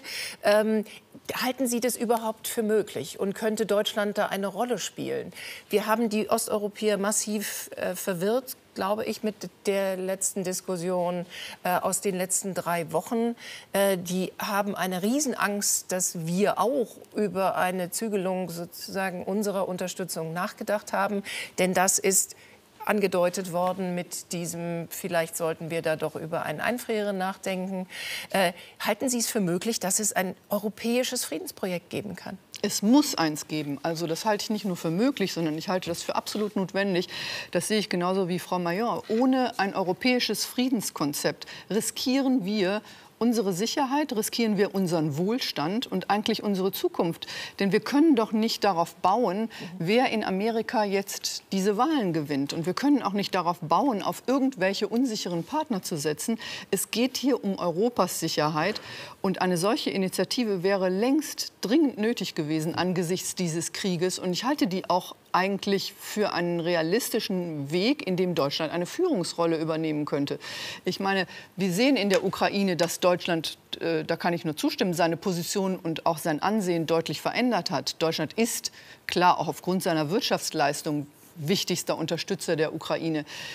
Halten Sie das überhaupt für möglich? Und könnte Deutschland da eine Rolle spielen? Wir haben die Osteuropäer massiv verwirrt, glaube ich, mit der letzten Diskussion aus den letzten 3 Wochen. Die haben eine Riesenangst, dass wir auch über eine Zügelung sozusagen unserer Unterstützung nachgedacht haben. Denn das ist angedeutet worden mit diesem, vielleicht sollten wir da doch über ein Einfrieren nachdenken. Halten Sie es für möglich, dass es ein europäisches Friedensprojekt geben kann? Es muss eins geben. Also das halte ich nicht nur für möglich, sondern ich halte das für absolut notwendig. Das sehe ich genauso wie Frau Major. Ohne ein europäisches Friedenskonzept riskieren wir unsere Sicherheit, riskieren wir unseren Wohlstand und eigentlich unsere Zukunft. Denn wir können doch nicht darauf bauen, wer in Amerika jetzt diese Wahlen gewinnt. Und wir können auch nicht darauf bauen, auf irgendwelche unsicheren Partner zu setzen. Es geht hier um Europas Sicherheit. Und eine solche Initiative wäre längst dringend nötig gewesen angesichts dieses Krieges. Und ich halte die auch eigentlich für einen realistischen Weg, in dem Deutschland eine Führungsrolle übernehmen könnte. Ich meine, wir sehen in der Ukraine, dass Deutschland, da kann ich nur zustimmen, seine Position und auch sein Ansehen deutlich verändert hat. Deutschland ist, klar, auch aufgrund seiner Wirtschaftsleistung wichtigster Unterstützer der Ukraine.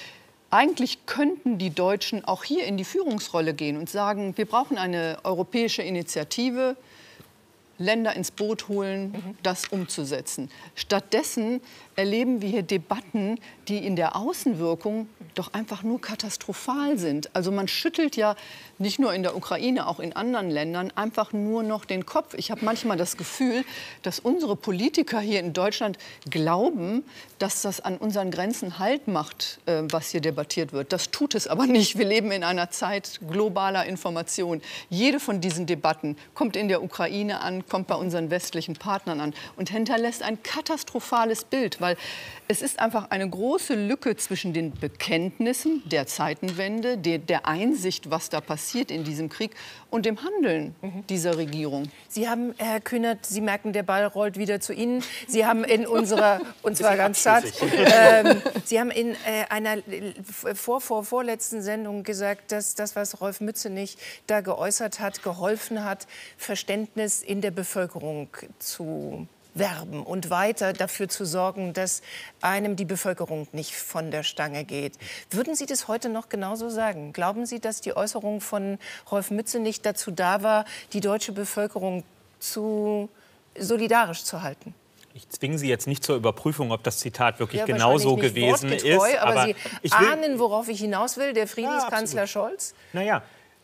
eigentlich könnten die Deutschen auch hier in die Führungsrolle gehen und sagen, wir brauchen eine europäische Initiative, Länder ins Boot holen, das umzusetzen. Stattdessen erleben wir hier Debatten, die in der Außenwirkung doch einfach nur katastrophal sind. Also man schüttelt ja nicht nur in der Ukraine, auch in anderen Ländern einfach nur noch den Kopf. Ich habe manchmal das Gefühl, dass unsere Politiker hier in Deutschland glauben, dass das an unseren Grenzen Halt macht, was hier debattiert wird. Das tut es aber nicht. Wir leben in einer Zeit globaler Information. Jede von diesen Debatten kommt in der Ukraine an, kommt bei unseren westlichen Partnern an und hinterlässt ein katastrophales Bild, weil es ist einfach eine große Lücke zwischen den Bekenntnissen der Zeitenwende, der Einsicht, was da passiert in diesem Krieg, und dem Handeln dieser Regierung. Sie haben, Herr Kühnert, Sie merken, der Ball rollt wieder zu Ihnen. Sie haben in unserer, und zwar ganz zart, Sie haben in einer vorletzten Sendung gesagt, dass das, was Rolf Mützenich da geäußert hat, geholfen hat, Verständnis in der Bevölkerung zu werben und weiter dafür zu sorgen, dass einem die Bevölkerung nicht von der Stange geht. Würden Sie das heute noch genauso sagen? Glauben Sie, dass die Äußerung von Rolf Mützenich dazu da war, die deutsche Bevölkerung solidarisch zu halten? Ich zwinge Sie jetzt nicht zur Überprüfung, ob das Zitat wirklich genauso gewesen ist. Aber Sie ahnen, worauf ich hinaus will, der Friedenskanzler Scholz? Naja,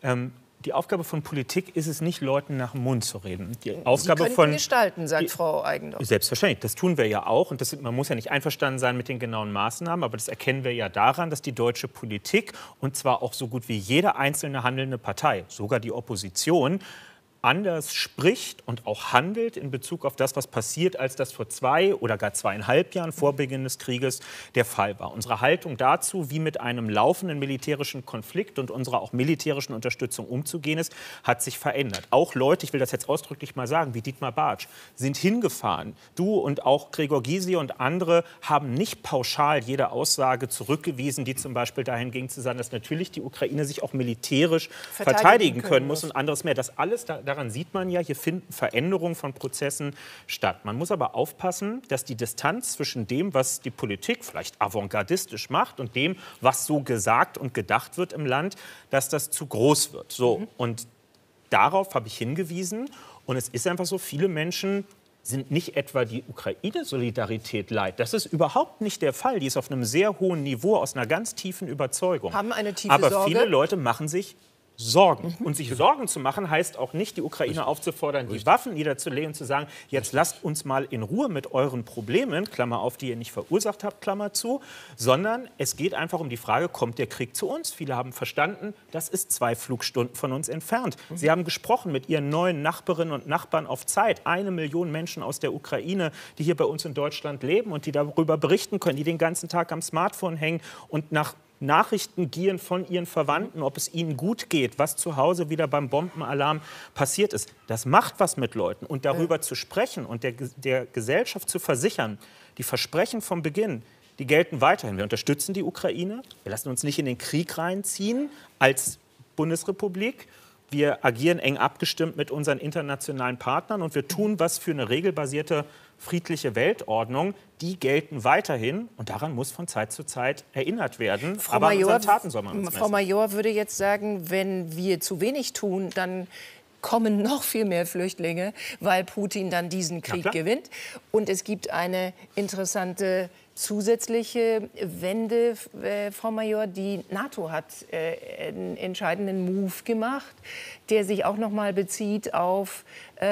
die Aufgabe von Politik ist es nicht, Leuten nach dem Mund zu reden. Die Aufgabe Sie könnten gestalten, sagt Frau Eigendorf. Selbstverständlich, das tun wir ja auch. Und man muss ja nicht einverstanden sein mit den genauen Maßnahmen, aber das erkennen wir ja daran, dass die deutsche Politik, und zwar auch so gut wie jede einzelne handelnde Partei, sogar die Opposition, anders spricht und auch handelt in Bezug auf das, was passiert, als das vor 2 oder gar 2,5 Jahren vor Beginn des Krieges der Fall war. Unsere Haltung dazu, wie mit einem laufenden militärischen Konflikt und unserer auch militärischen Unterstützung umzugehen ist, hat sich verändert. Auch Leute, ich will das jetzt ausdrücklich mal sagen, wie Dietmar Bartsch, sind hingefahren. Du und auch Gregor Gysi und andere haben nicht pauschal jede Aussage zurückgewiesen, die zum Beispiel dahin ging zu sagen, dass natürlich die Ukraine sich auch militärisch verteidigen können muss und anderes mehr. Das alles daran sieht man ja, hier finden Veränderungen von Prozessen statt. Man muss aber aufpassen, dass die Distanz zwischen dem, was die Politik vielleicht avantgardistisch macht und dem, was so gesagt und gedacht wird im Land, dass das zu groß wird. So. Und darauf habe ich hingewiesen. Und es ist einfach so, viele Menschen sind nicht etwa die Ukraine-Solidarität leid. Das ist überhaupt nicht der Fall. Die ist auf einem sehr hohen Niveau, aus einer ganz tiefen Überzeugung. Haben eine tiefe Aber Sorge. Viele Leute machen sich Sorgen. Und sich Sorgen zu machen, heißt auch nicht, die Ukraine aufzufordern, die Waffen niederzulegen und zu sagen, jetzt lasst uns mal in Ruhe mit euren Problemen, Klammer auf, die ihr nicht verursacht habt, Klammer zu, sondern es geht einfach um die Frage, kommt der Krieg zu uns? Viele haben verstanden, das ist 2 Flugstunden von uns entfernt. Sie haben gesprochen mit ihren neuen Nachbarinnen und Nachbarn auf Zeit. 1 Million Menschen aus der Ukraine, die hier bei uns in Deutschland leben und die darüber berichten können, die den ganzen Tag am Smartphone hängen und nach Nachrichten gieren von ihren Verwandten, ob es ihnen gut geht, was zu Hause wieder beim Bombenalarm passiert ist. Das macht was mit Leuten. Und darüber zu sprechen und der Gesellschaft zu versichern, die Versprechen vom Beginn, die gelten weiterhin. Wir unterstützen die Ukraine. Wir lassen uns nicht in den Krieg reinziehen als Bundesrepublik. Wir agieren eng abgestimmt mit unseren internationalen Partnern und wir tun was für eine regelbasierte friedliche Weltordnung, die gelten weiterhin und daran muss von Zeit zu Zeit erinnert werden. Aber an unseren Taten soll man uns messen. Frau Major würde jetzt sagen, wenn wir zu wenig tun, dann kommen noch viel mehr Flüchtlinge, weil Putin dann diesen Krieg gewinnt. Und es gibt eine interessante zusätzliche Wende, Frau Major. Die NATO hat einen entscheidenden Move gemacht, der sich auch noch mal bezieht auf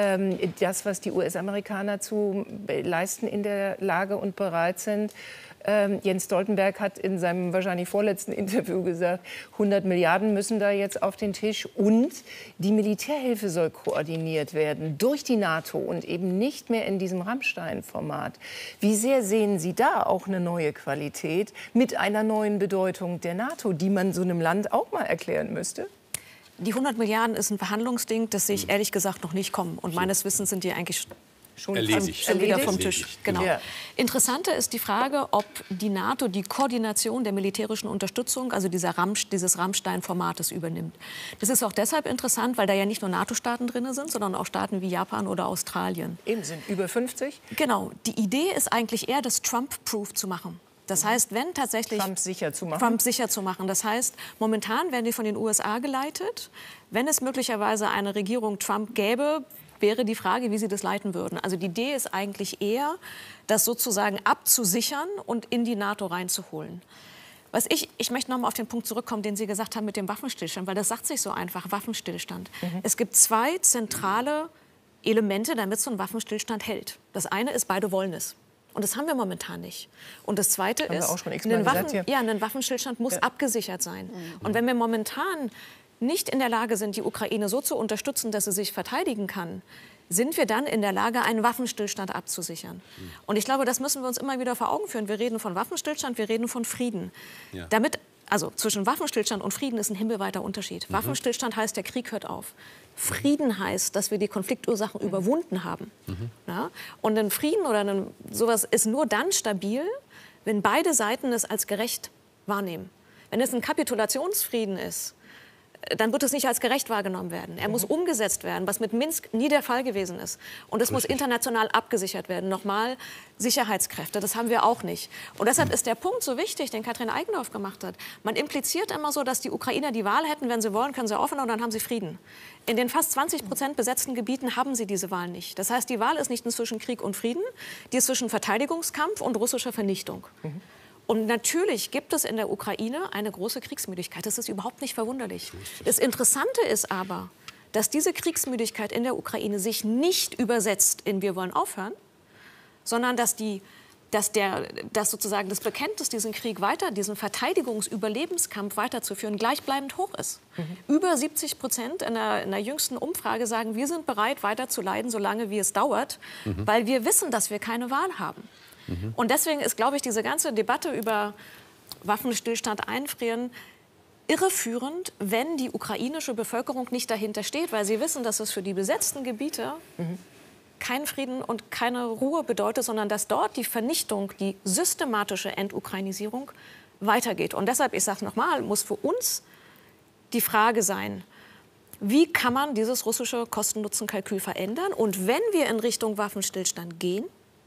das, was die US-Amerikaner zu leisten in der Lage und bereit sind. Jens Stoltenberg hat in seinem wahrscheinlich vorletzten Interview gesagt, 100 Milliarden müssen da jetzt auf den Tisch und die Militärhilfe soll koordiniert werden durch die NATO und eben nicht mehr in diesem Rammstein-Format. Wie sehr sehen Sie da auch eine neue Qualität mit einer neuen Bedeutung der NATO, die man so einem Land auch mal erklären müsste? Die 100 Milliarden ist ein Verhandlungsding, das sehe ich ehrlich gesagt noch nicht kommen. Und meines Wissens sind die eigentlich schon wieder vom Tisch. Genau. Ja. Interessanter ist die Frage, ob die NATO die Koordination der militärischen Unterstützung, also dieses Rammstein-Formates übernimmt. Das ist auch deshalb interessant, weil da ja nicht nur NATO-Staaten drin sind, sondern auch Staaten wie Japan oder Australien. Eben sind über 50. Genau. Die Idee ist eigentlich eher, das Trump-proof zu machen. Das heißt, wenn tatsächlich Trump sicher zu machen. Das heißt, momentan werden die von den USA geleitet. Wenn es möglicherweise eine Regierung Trump gäbe, wäre die Frage, wie sie das leiten würden. Also die Idee ist eigentlich eher, das sozusagen abzusichern und in die NATO reinzuholen. Ich möchte noch mal auf den Punkt zurückkommen, den Sie gesagt haben mit dem Waffenstillstand, weil das sagt sich so einfach, Waffenstillstand. Es gibt zwei zentrale Elemente, damit so ein Waffenstillstand hält. Das eine ist, beide wollen es. Und das haben wir momentan nicht. Und das Zweite ist, ein Waffenstillstand muss abgesichert sein. Und wenn wir momentan nicht in der Lage sind, die Ukraine so zu unterstützen, dass sie sich verteidigen kann, sind wir dann in der Lage, einen Waffenstillstand abzusichern. Und ich glaube, das müssen wir uns immer wieder vor Augen führen. Wir reden von Waffenstillstand, wir reden von Frieden. Ja. Also zwischen Waffenstillstand und Frieden ist ein himmelweiter Unterschied. Waffenstillstand heißt, der Krieg hört auf. Frieden heißt, dass wir die Konfliktursachen überwunden haben. Ja? Und ein Frieden oder sowas ist nur dann stabil, wenn beide Seiten es als gerecht wahrnehmen. Wenn es ein Kapitulationsfrieden ist, dann wird es nicht als gerecht wahrgenommen werden. Er muss umgesetzt werden, was mit Minsk nie der Fall gewesen ist. Und es muss international abgesichert werden. Nochmal, Sicherheitskräfte, das haben wir auch nicht. Und deshalb ist der Punkt so wichtig, den Katrin Eigendorf gemacht hat. Man impliziert immer so, dass die Ukrainer die Wahl hätten, wenn sie wollen, können sie aufhören und dann haben sie Frieden. In den fast 20% besetzten Gebieten haben sie diese Wahl nicht. Das heißt, die Wahl ist nicht nur zwischen Krieg und Frieden, die ist zwischen Verteidigungskampf und russischer Vernichtung. Und natürlich gibt es in der Ukraine eine große Kriegsmüdigkeit. Das ist überhaupt nicht verwunderlich. Das Interessante ist aber, dass diese Kriegsmüdigkeit in der Ukraine sich nicht übersetzt in "Wir wollen aufhören", sondern dass sozusagen das Bekenntnis, diesen Krieg diesen Verteidigungsüberlebenskampf weiterzuführen, gleichbleibend hoch ist. Über 70% in der jüngsten Umfrage sagen, wir sind bereit, weiter zu leiden, solange wie es dauert, weil wir wissen, dass wir keine Wahl haben. Und deswegen ist, glaube ich, diese ganze Debatte über Waffenstillstand einfrieren irreführend, wenn die ukrainische Bevölkerung nicht dahinter steht, weil sie wissen, dass es für die besetzten Gebiete keinen Frieden und keine Ruhe bedeutet, sondern dass dort die Vernichtung, die systematische Entukrainisierung weitergeht. Und deshalb, ich sage es nochmal, muss für uns die Frage sein, wie kann man dieses russische Kosten-Nutzen-Kalkül verändern? Und wenn wir in Richtung Waffenstillstand gehen,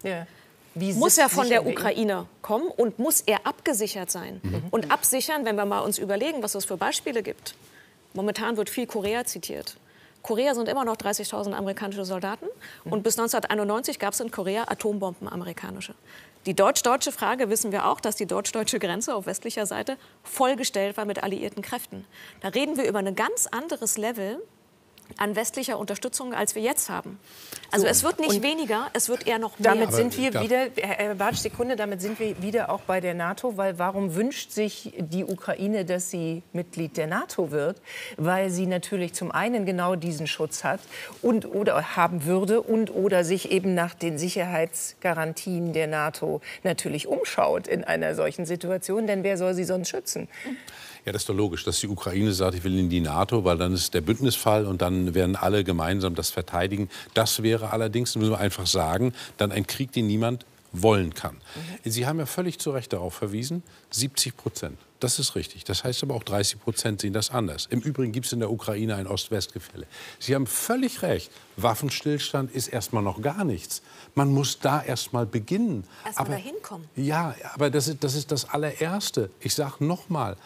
muss er von der Ukraine kommen und muss er abgesichert sein. Und absichern, wenn wir mal uns überlegen, was es für Beispiele gibt. Momentan wird viel Korea zitiert. Korea sind immer noch 30.000 amerikanische Soldaten. Und bis 1991 gab es in Korea Atombomben amerikanische. Die deutsch-deutsche Frage wissen wir auch, dass die deutsch-deutsche Grenze auf westlicher Seite vollgestellt war mit alliierten Kräften. Da reden wir über ein ganz anderes Level an westlicher Unterstützung, als wir jetzt haben. Also es wird nicht weniger, es wird eher noch mehr. Damit sind wir wieder, Herr Bartsch, Sekunde, damit sind wir wieder auch bei der NATO, weil warum wünscht sich die Ukraine, dass sie Mitglied der NATO wird? Weil sie natürlich zum einen genau diesen Schutz hat und oder haben würde und oder sich eben nach den Sicherheitsgarantien der NATO natürlich umschaut in einer solchen Situation, denn wer soll sie sonst schützen? Ja, das ist doch logisch, dass die Ukraine sagt, ich will in die NATO, weil dann ist der Bündnisfall und dann werden alle gemeinsam das verteidigen. Das wäre allerdings, müssen wir einfach sagen, dann ein Krieg, den niemand wollen kann. Sie haben ja völlig zu Recht darauf verwiesen, 70%. Das ist richtig. Das heißt aber auch 30% sehen das anders. Im Übrigen gibt es in der Ukraine ein Ost-West-Gefälle. Sie haben völlig recht. Waffenstillstand ist erstmal noch gar nichts. Man muss da erstmal beginnen. Erstmal dahin kommen. Ja, aber das ist das allererste. Ich sage nochmal,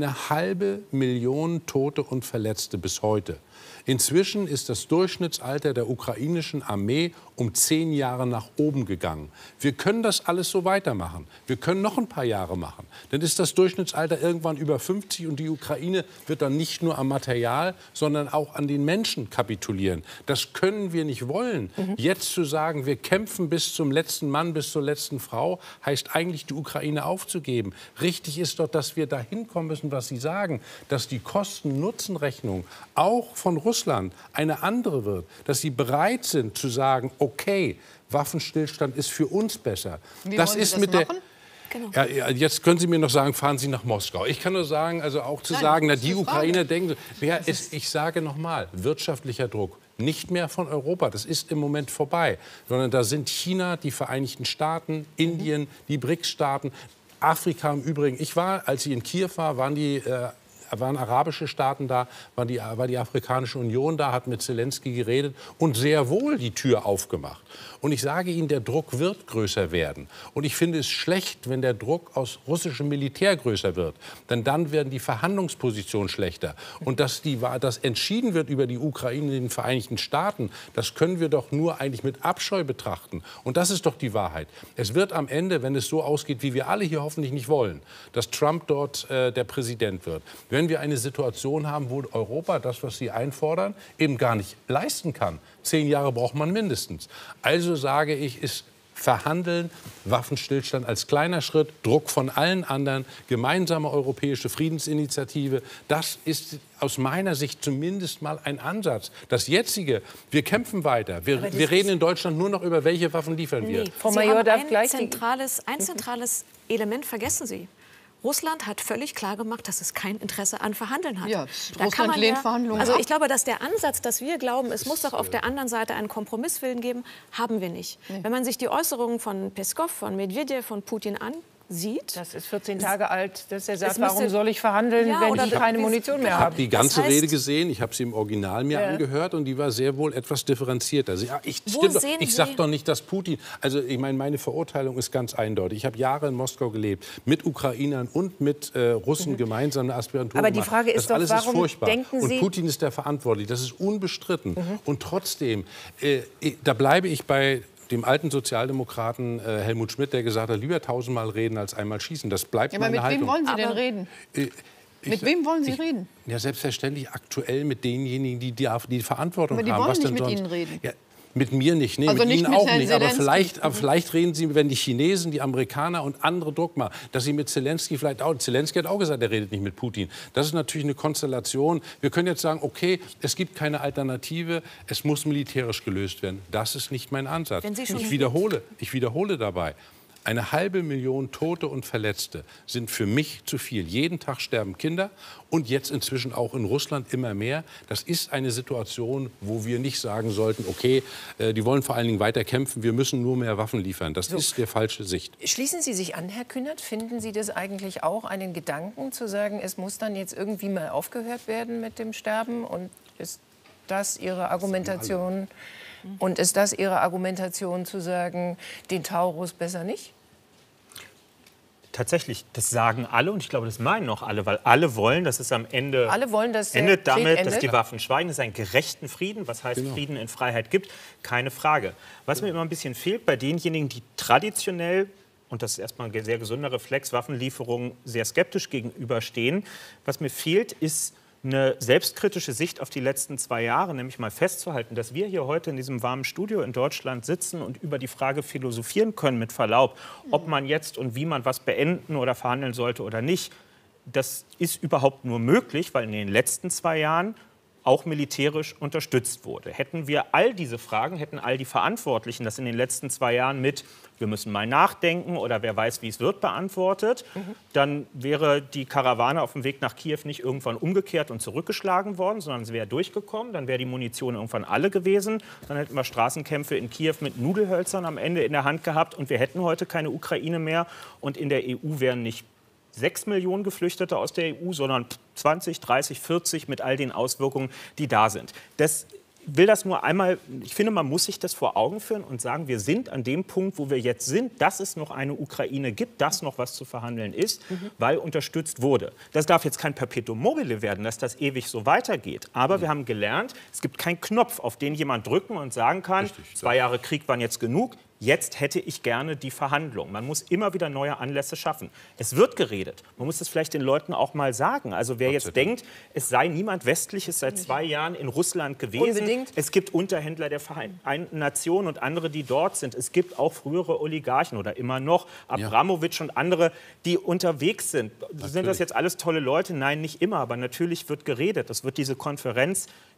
500.000 Tote und Verletzte bis heute. Inzwischen ist das Durchschnittsalter der ukrainischen Armee um 10 Jahre nach oben gegangen. Wir können das alles so weitermachen. Wir können noch ein paar Jahre machen. Dann ist das Durchschnittsalter irgendwann über 50 und die Ukraine wird dann nicht nur am Material, sondern auch an den Menschen kapitulieren. Das können wir nicht wollen. Jetzt zu sagen, wir kämpfen bis zum letzten Mann, bis zur letzten Frau, heißt eigentlich, die Ukraine aufzugeben. Richtig ist doch, dass wir dahin kommen müssen, was Sie sagen, dass die Kosten-Nutzen-Rechnung auch von Russland eine andere wird, dass sie bereit sind zu sagen, okay, Waffenstillstand ist für uns besser. Wie das ist das mit machen? Genau. Ja, jetzt können Sie mir noch sagen, fahren Sie nach Moskau. Ich kann nur sagen, also auch zu sagen, na, die Ukrainer denken, ich sage noch mal, wirtschaftlicher Druck. Nicht mehr von Europa, das ist im Moment vorbei, sondern da sind China, die Vereinigten Staaten, Indien, die BRICS-Staaten, Afrika im Übrigen. Als ich in Kiew war, waren die waren arabische Staaten da, war die Afrikanische Union da, hat mit Zelensky geredet und sehr wohl die Tür aufgemacht. Und ich sage Ihnen, der Druck wird größer werden. Und ich finde es schlecht, wenn der Druck aus russischem Militär größer wird. Denn dann werden die Verhandlungspositionen schlechter. Und dass entschieden wird über die Ukraine in den Vereinigten Staaten, das können wir doch nur eigentlich mit Abscheu betrachten. Und das ist doch die Wahrheit. Es wird am Ende, wenn es so ausgeht, wie wir alle hier hoffentlich nicht wollen, dass Trump dort der Präsident wird, wenn wir eine Situation haben, wo Europa das, was Sie einfordern, eben gar nicht leisten kann. 10 Jahre braucht man mindestens. Also sage ich, ist Verhandeln, Waffenstillstand als kleiner Schritt, Druck von allen anderen, gemeinsame europäische Friedensinitiative. Das ist aus meiner Sicht zumindest mal ein Ansatz. Das jetzige, wir kämpfen weiter. Wir reden in Deutschland nur noch über, welche Waffen liefern wir. Frau Major darf gleich ein zentrales Element vergessen Sie. Russland hat völlig klar gemacht, dass es kein Interesse an Verhandeln hat. Ja, Russland lehnt Verhandlungen ab. Also ich glaube, dass der Ansatz, dass wir glauben, es muss doch auf der anderen Seite einen Kompromisswillen geben, haben wir nicht. Nee. Wenn man sich die Äußerungen von Peskov, von Medvedev, von Putin ansieht. Das ist 14 Tage alt, dass er sagt, warum soll ich verhandeln, wenn ich keine Munition mehr habe? Ich habe die ganze Rede gesehen, ich habe sie im Original mir angehört und die war sehr wohl etwas differenzierter. Also, ich sage doch nicht, dass Putin, also ich meine, meine Verurteilung ist ganz eindeutig. Ich habe Jahre in Moskau gelebt, mit Ukrainern und mit Russen gemeinsam eine Aspirantur gemacht. Aber die Frage ist doch, warum denken Sie... Und Putin ist der verantwortlich, das ist unbestritten. Und trotzdem, da bleibe ich bei dem alten Sozialdemokraten Helmut Schmidt, der gesagt hat, lieber 1000-mal reden als einmal schießen. Das bleibt meine Haltung. Mit wem wollen Sie denn reden? Mit wem wollen Sie reden? Ja, selbstverständlich aktuell mit denjenigen, die Verantwortung haben. Aber die wollen nicht mit Ihnen reden. Ja, mit mir nicht, nee, also mit nicht Ihnen mit auch Herrn nicht. Aber vielleicht reden Sie, wenn die Chinesen, die Amerikaner und andere Druck machen, dass Sie mit Zelensky vielleicht auch... Zelensky hat auch gesagt, er redet nicht mit Putin. Das ist natürlich eine Konstellation. Wir können jetzt sagen, okay, es gibt keine Alternative, es muss militärisch gelöst werden. Das ist nicht mein Ansatz. Ich wiederhole dabei. 500.000 Tote und Verletzte sind für mich zu viel. Jeden Tag sterben Kinder und jetzt inzwischen auch in Russland immer mehr. Das ist eine Situation, wo wir nicht sagen sollten, okay, die wollen vor allen Dingen weiter kämpfen, wir müssen nur mehr Waffen liefern. Das ist die falsche Sicht. Schließen Sie sich an, Herr Kühnert? Finden Sie das eigentlich auch einen Gedanken, zu sagen, es muss dann jetzt irgendwie mal aufgehört werden mit dem Sterben? Und ist das Ihre Argumentation? Und ist das Ihre Argumentation, zu sagen, den Taurus besser nicht? Tatsächlich, das sagen alle und ich glaube, das meinen auch alle, weil alle wollen, dass es am Ende dass endet damit, dass die Waffen schweigen, dass es einen gerechten Frieden, was heißt Frieden in Freiheit gibt, keine Frage. Was mir immer ein bisschen fehlt bei denjenigen, die traditionell, und das ist erstmal ein sehr gesunder Reflex, Waffenlieferungen sehr skeptisch gegenüberstehen, was mir fehlt, ist eine selbstkritische Sicht auf die letzten 2 Jahre, nämlich mal festzuhalten, dass wir hier heute in diesem warmen Studio in Deutschland sitzen und über die Frage philosophieren können, mit Verlaub, ob man jetzt und wie man was beenden oder verhandeln sollte oder nicht. Das ist überhaupt nur möglich, weil in den letzten 2 Jahren auch militärisch unterstützt wurde. Hätten wir all diese Fragen, hätten all die Verantwortlichen das in den letzten 2 Jahren mit wir müssen mal nachdenken oder wer weiß, wie es wird, beantwortet, dann wäre die Karawane auf dem Weg nach Kiew nicht irgendwann umgekehrt und zurückgeschlagen worden, sondern sie wäre durchgekommen, dann wäre die Munition irgendwann alle gewesen, dann hätten wir Straßenkämpfe in Kiew mit Nudelhölzern am Ende in der Hand gehabt und wir hätten heute keine Ukraine mehr und in der EU wären nicht 6 Millionen Geflüchtete aus der EU, sondern 20, 30, 40 mit all den Auswirkungen, die da sind. Ich will das nur einmal, ich finde, man muss sich das vor Augen führen und sagen, wir sind an dem Punkt, wo wir jetzt sind, dass es noch eine Ukraine gibt, dass noch was zu verhandeln ist, weil unterstützt wurde. Das darf jetzt kein Perpetuum mobile werden, dass das ewig so weitergeht. Aber wir haben gelernt, es gibt keinen Knopf, auf den jemand drücken und sagen kann, 2 Jahre Krieg waren jetzt genug. Jetzt hätte ich gerne die Verhandlung. Man muss immer wieder neue Anlässe schaffen. Es wird geredet. Man muss es vielleicht den Leuten auch mal sagen. Also wer jetzt denkt, es sei niemand Westliches seit 2 Jahren in Russland gewesen. Unbedingt. Es gibt Unterhändler der Vereinten Nationen und andere, die dort sind. Es gibt auch frühere Oligarchen oder immer noch Abramowitsch und andere, die unterwegs sind. Sind das jetzt alles tolle Leute? Nein, nicht immer. Aber natürlich wird geredet. Es wird diese Konferenz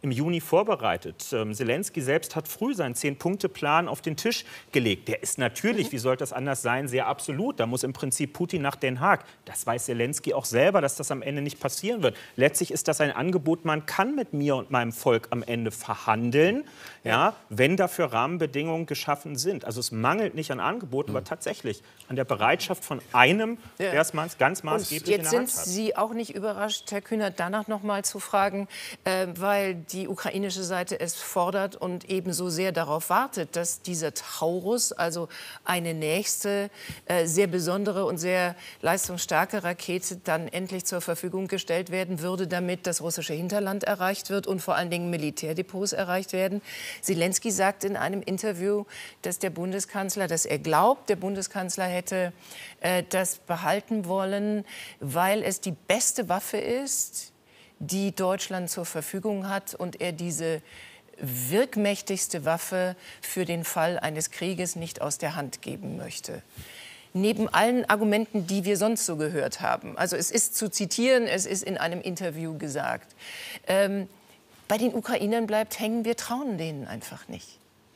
im Juni vorbereitet. Zelensky selbst hat früh seinen 10-Punkte-Plan auf den Tisch gelegt. Der ist natürlich, wie sollte das anders sein, sehr absolut. Da muss im Prinzip Putin nach Den Haag. Das weiß Zelensky auch selber, dass das am Ende nicht passieren wird. Letztlich ist das ein Angebot, man kann mit mir und meinem Volk am Ende verhandeln, ja, wenn dafür Rahmenbedingungen geschaffen sind. Also es mangelt nicht an Angeboten, aber tatsächlich an der Bereitschaft von einem, der es ganz maßgeblich in der Hand hat. Jetzt sind Sie auch nicht überrascht, Herr Kühnert, danach noch mal zu fragen, weil die ukrainische Seite es fordert und ebenso sehr darauf wartet, dass dieser Taurus, also eine nächste, sehr besondere und sehr leistungsstarke Rakete, dann endlich zur Verfügung gestellt werden würde, damit das russische Hinterland erreicht wird und vor allen Dingen Militärdepots erreicht werden. Zelensky sagt in einem Interview, dass er glaubt, der Bundeskanzler hätte das behalten wollen, weil es die beste Waffe ist, die Deutschland zur Verfügung hat und er diese wirkmächtigste Waffe für den Fall eines Krieges nicht aus der Hand geben möchte. Neben allen Argumenten, die wir sonst so gehört haben, also es ist zu zitieren, es ist in einem Interview gesagt, bei den Ukrainern bleibt hängen, wir trauen denen einfach nicht.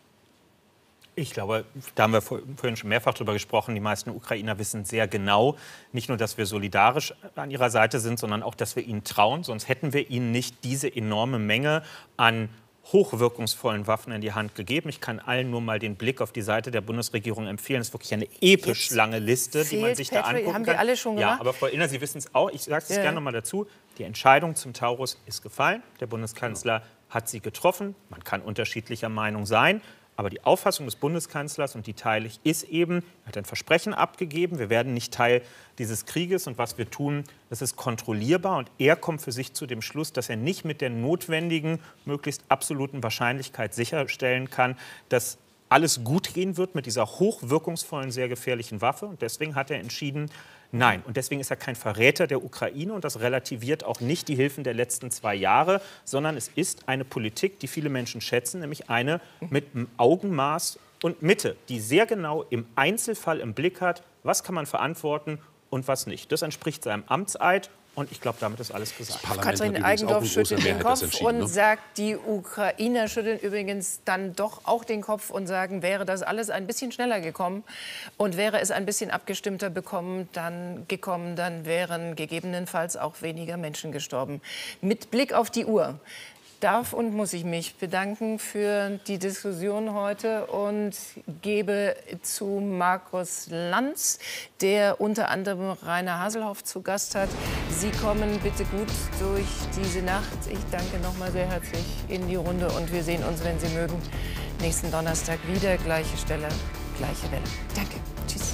Ich glaube, da haben wir vorhin schon mehrfach drüber gesprochen, die meisten Ukrainer wissen sehr genau, nicht nur, dass wir solidarisch an ihrer Seite sind, sondern auch, dass wir ihnen trauen. Sonst hätten wir ihnen nicht diese enorme Menge an hochwirkungsvollen Waffen in die Hand gegeben. Ich kann allen nur mal den Blick auf die Seite der Bundesregierung empfehlen. Es ist wirklich eine episch lange Liste, die man sich da angucken kann. Haben wir alle schon gemacht? Ja, aber Frau Illner, Sie wissen es auch. Ich sage es gerne noch mal dazu. Die Entscheidung zum Taurus ist gefallen. Der Bundeskanzler hat sie getroffen. Man kann unterschiedlicher Meinung sein. Aber die Auffassung des Bundeskanzlers, und die teile ich, ist eben, er hat ein Versprechen abgegeben, wir werden nicht Teil dieses Krieges und was wir tun, das ist kontrollierbar. Und er kommt für sich zu dem Schluss, dass er nicht mit der notwendigen, möglichst absoluten Wahrscheinlichkeit sicherstellen kann, dass alles gut gehen wird mit dieser hochwirkungsvollen, sehr gefährlichen Waffe. Und deswegen hat er entschieden, nein. Und deswegen ist er kein Verräter der Ukraine und das relativiert auch nicht die Hilfen der letzten 2 Jahre, sondern es ist eine Politik, die viele Menschen schätzen, nämlich eine mit Augenmaß und Mitte, die sehr genau im Einzelfall im Blick hat, was kann man verantworten und was nicht. Das entspricht seinem Amtseid. Und ich glaube, damit ist alles gesagt. Katrin Eigendorf schüttelt den Kopf und sagt, die Ukrainer schütteln übrigens dann doch auch den Kopf und sagen, wäre das alles ein bisschen schneller gekommen und wäre es ein bisschen abgestimmter dann wären gegebenenfalls auch weniger Menschen gestorben. Mit Blick auf die Uhr darf und muss ich mich bedanken für die Diskussion heute und gebe zu Markus Lanz, der unter anderem Rainer Haselhoff zu Gast hat. Sie kommen bitte gut durch diese Nacht. Ich danke noch mal sehr herzlich in die Runde und wir sehen uns, wenn Sie mögen, nächsten Donnerstag wieder. Gleiche Stelle, gleiche Welle. Danke. Tschüss.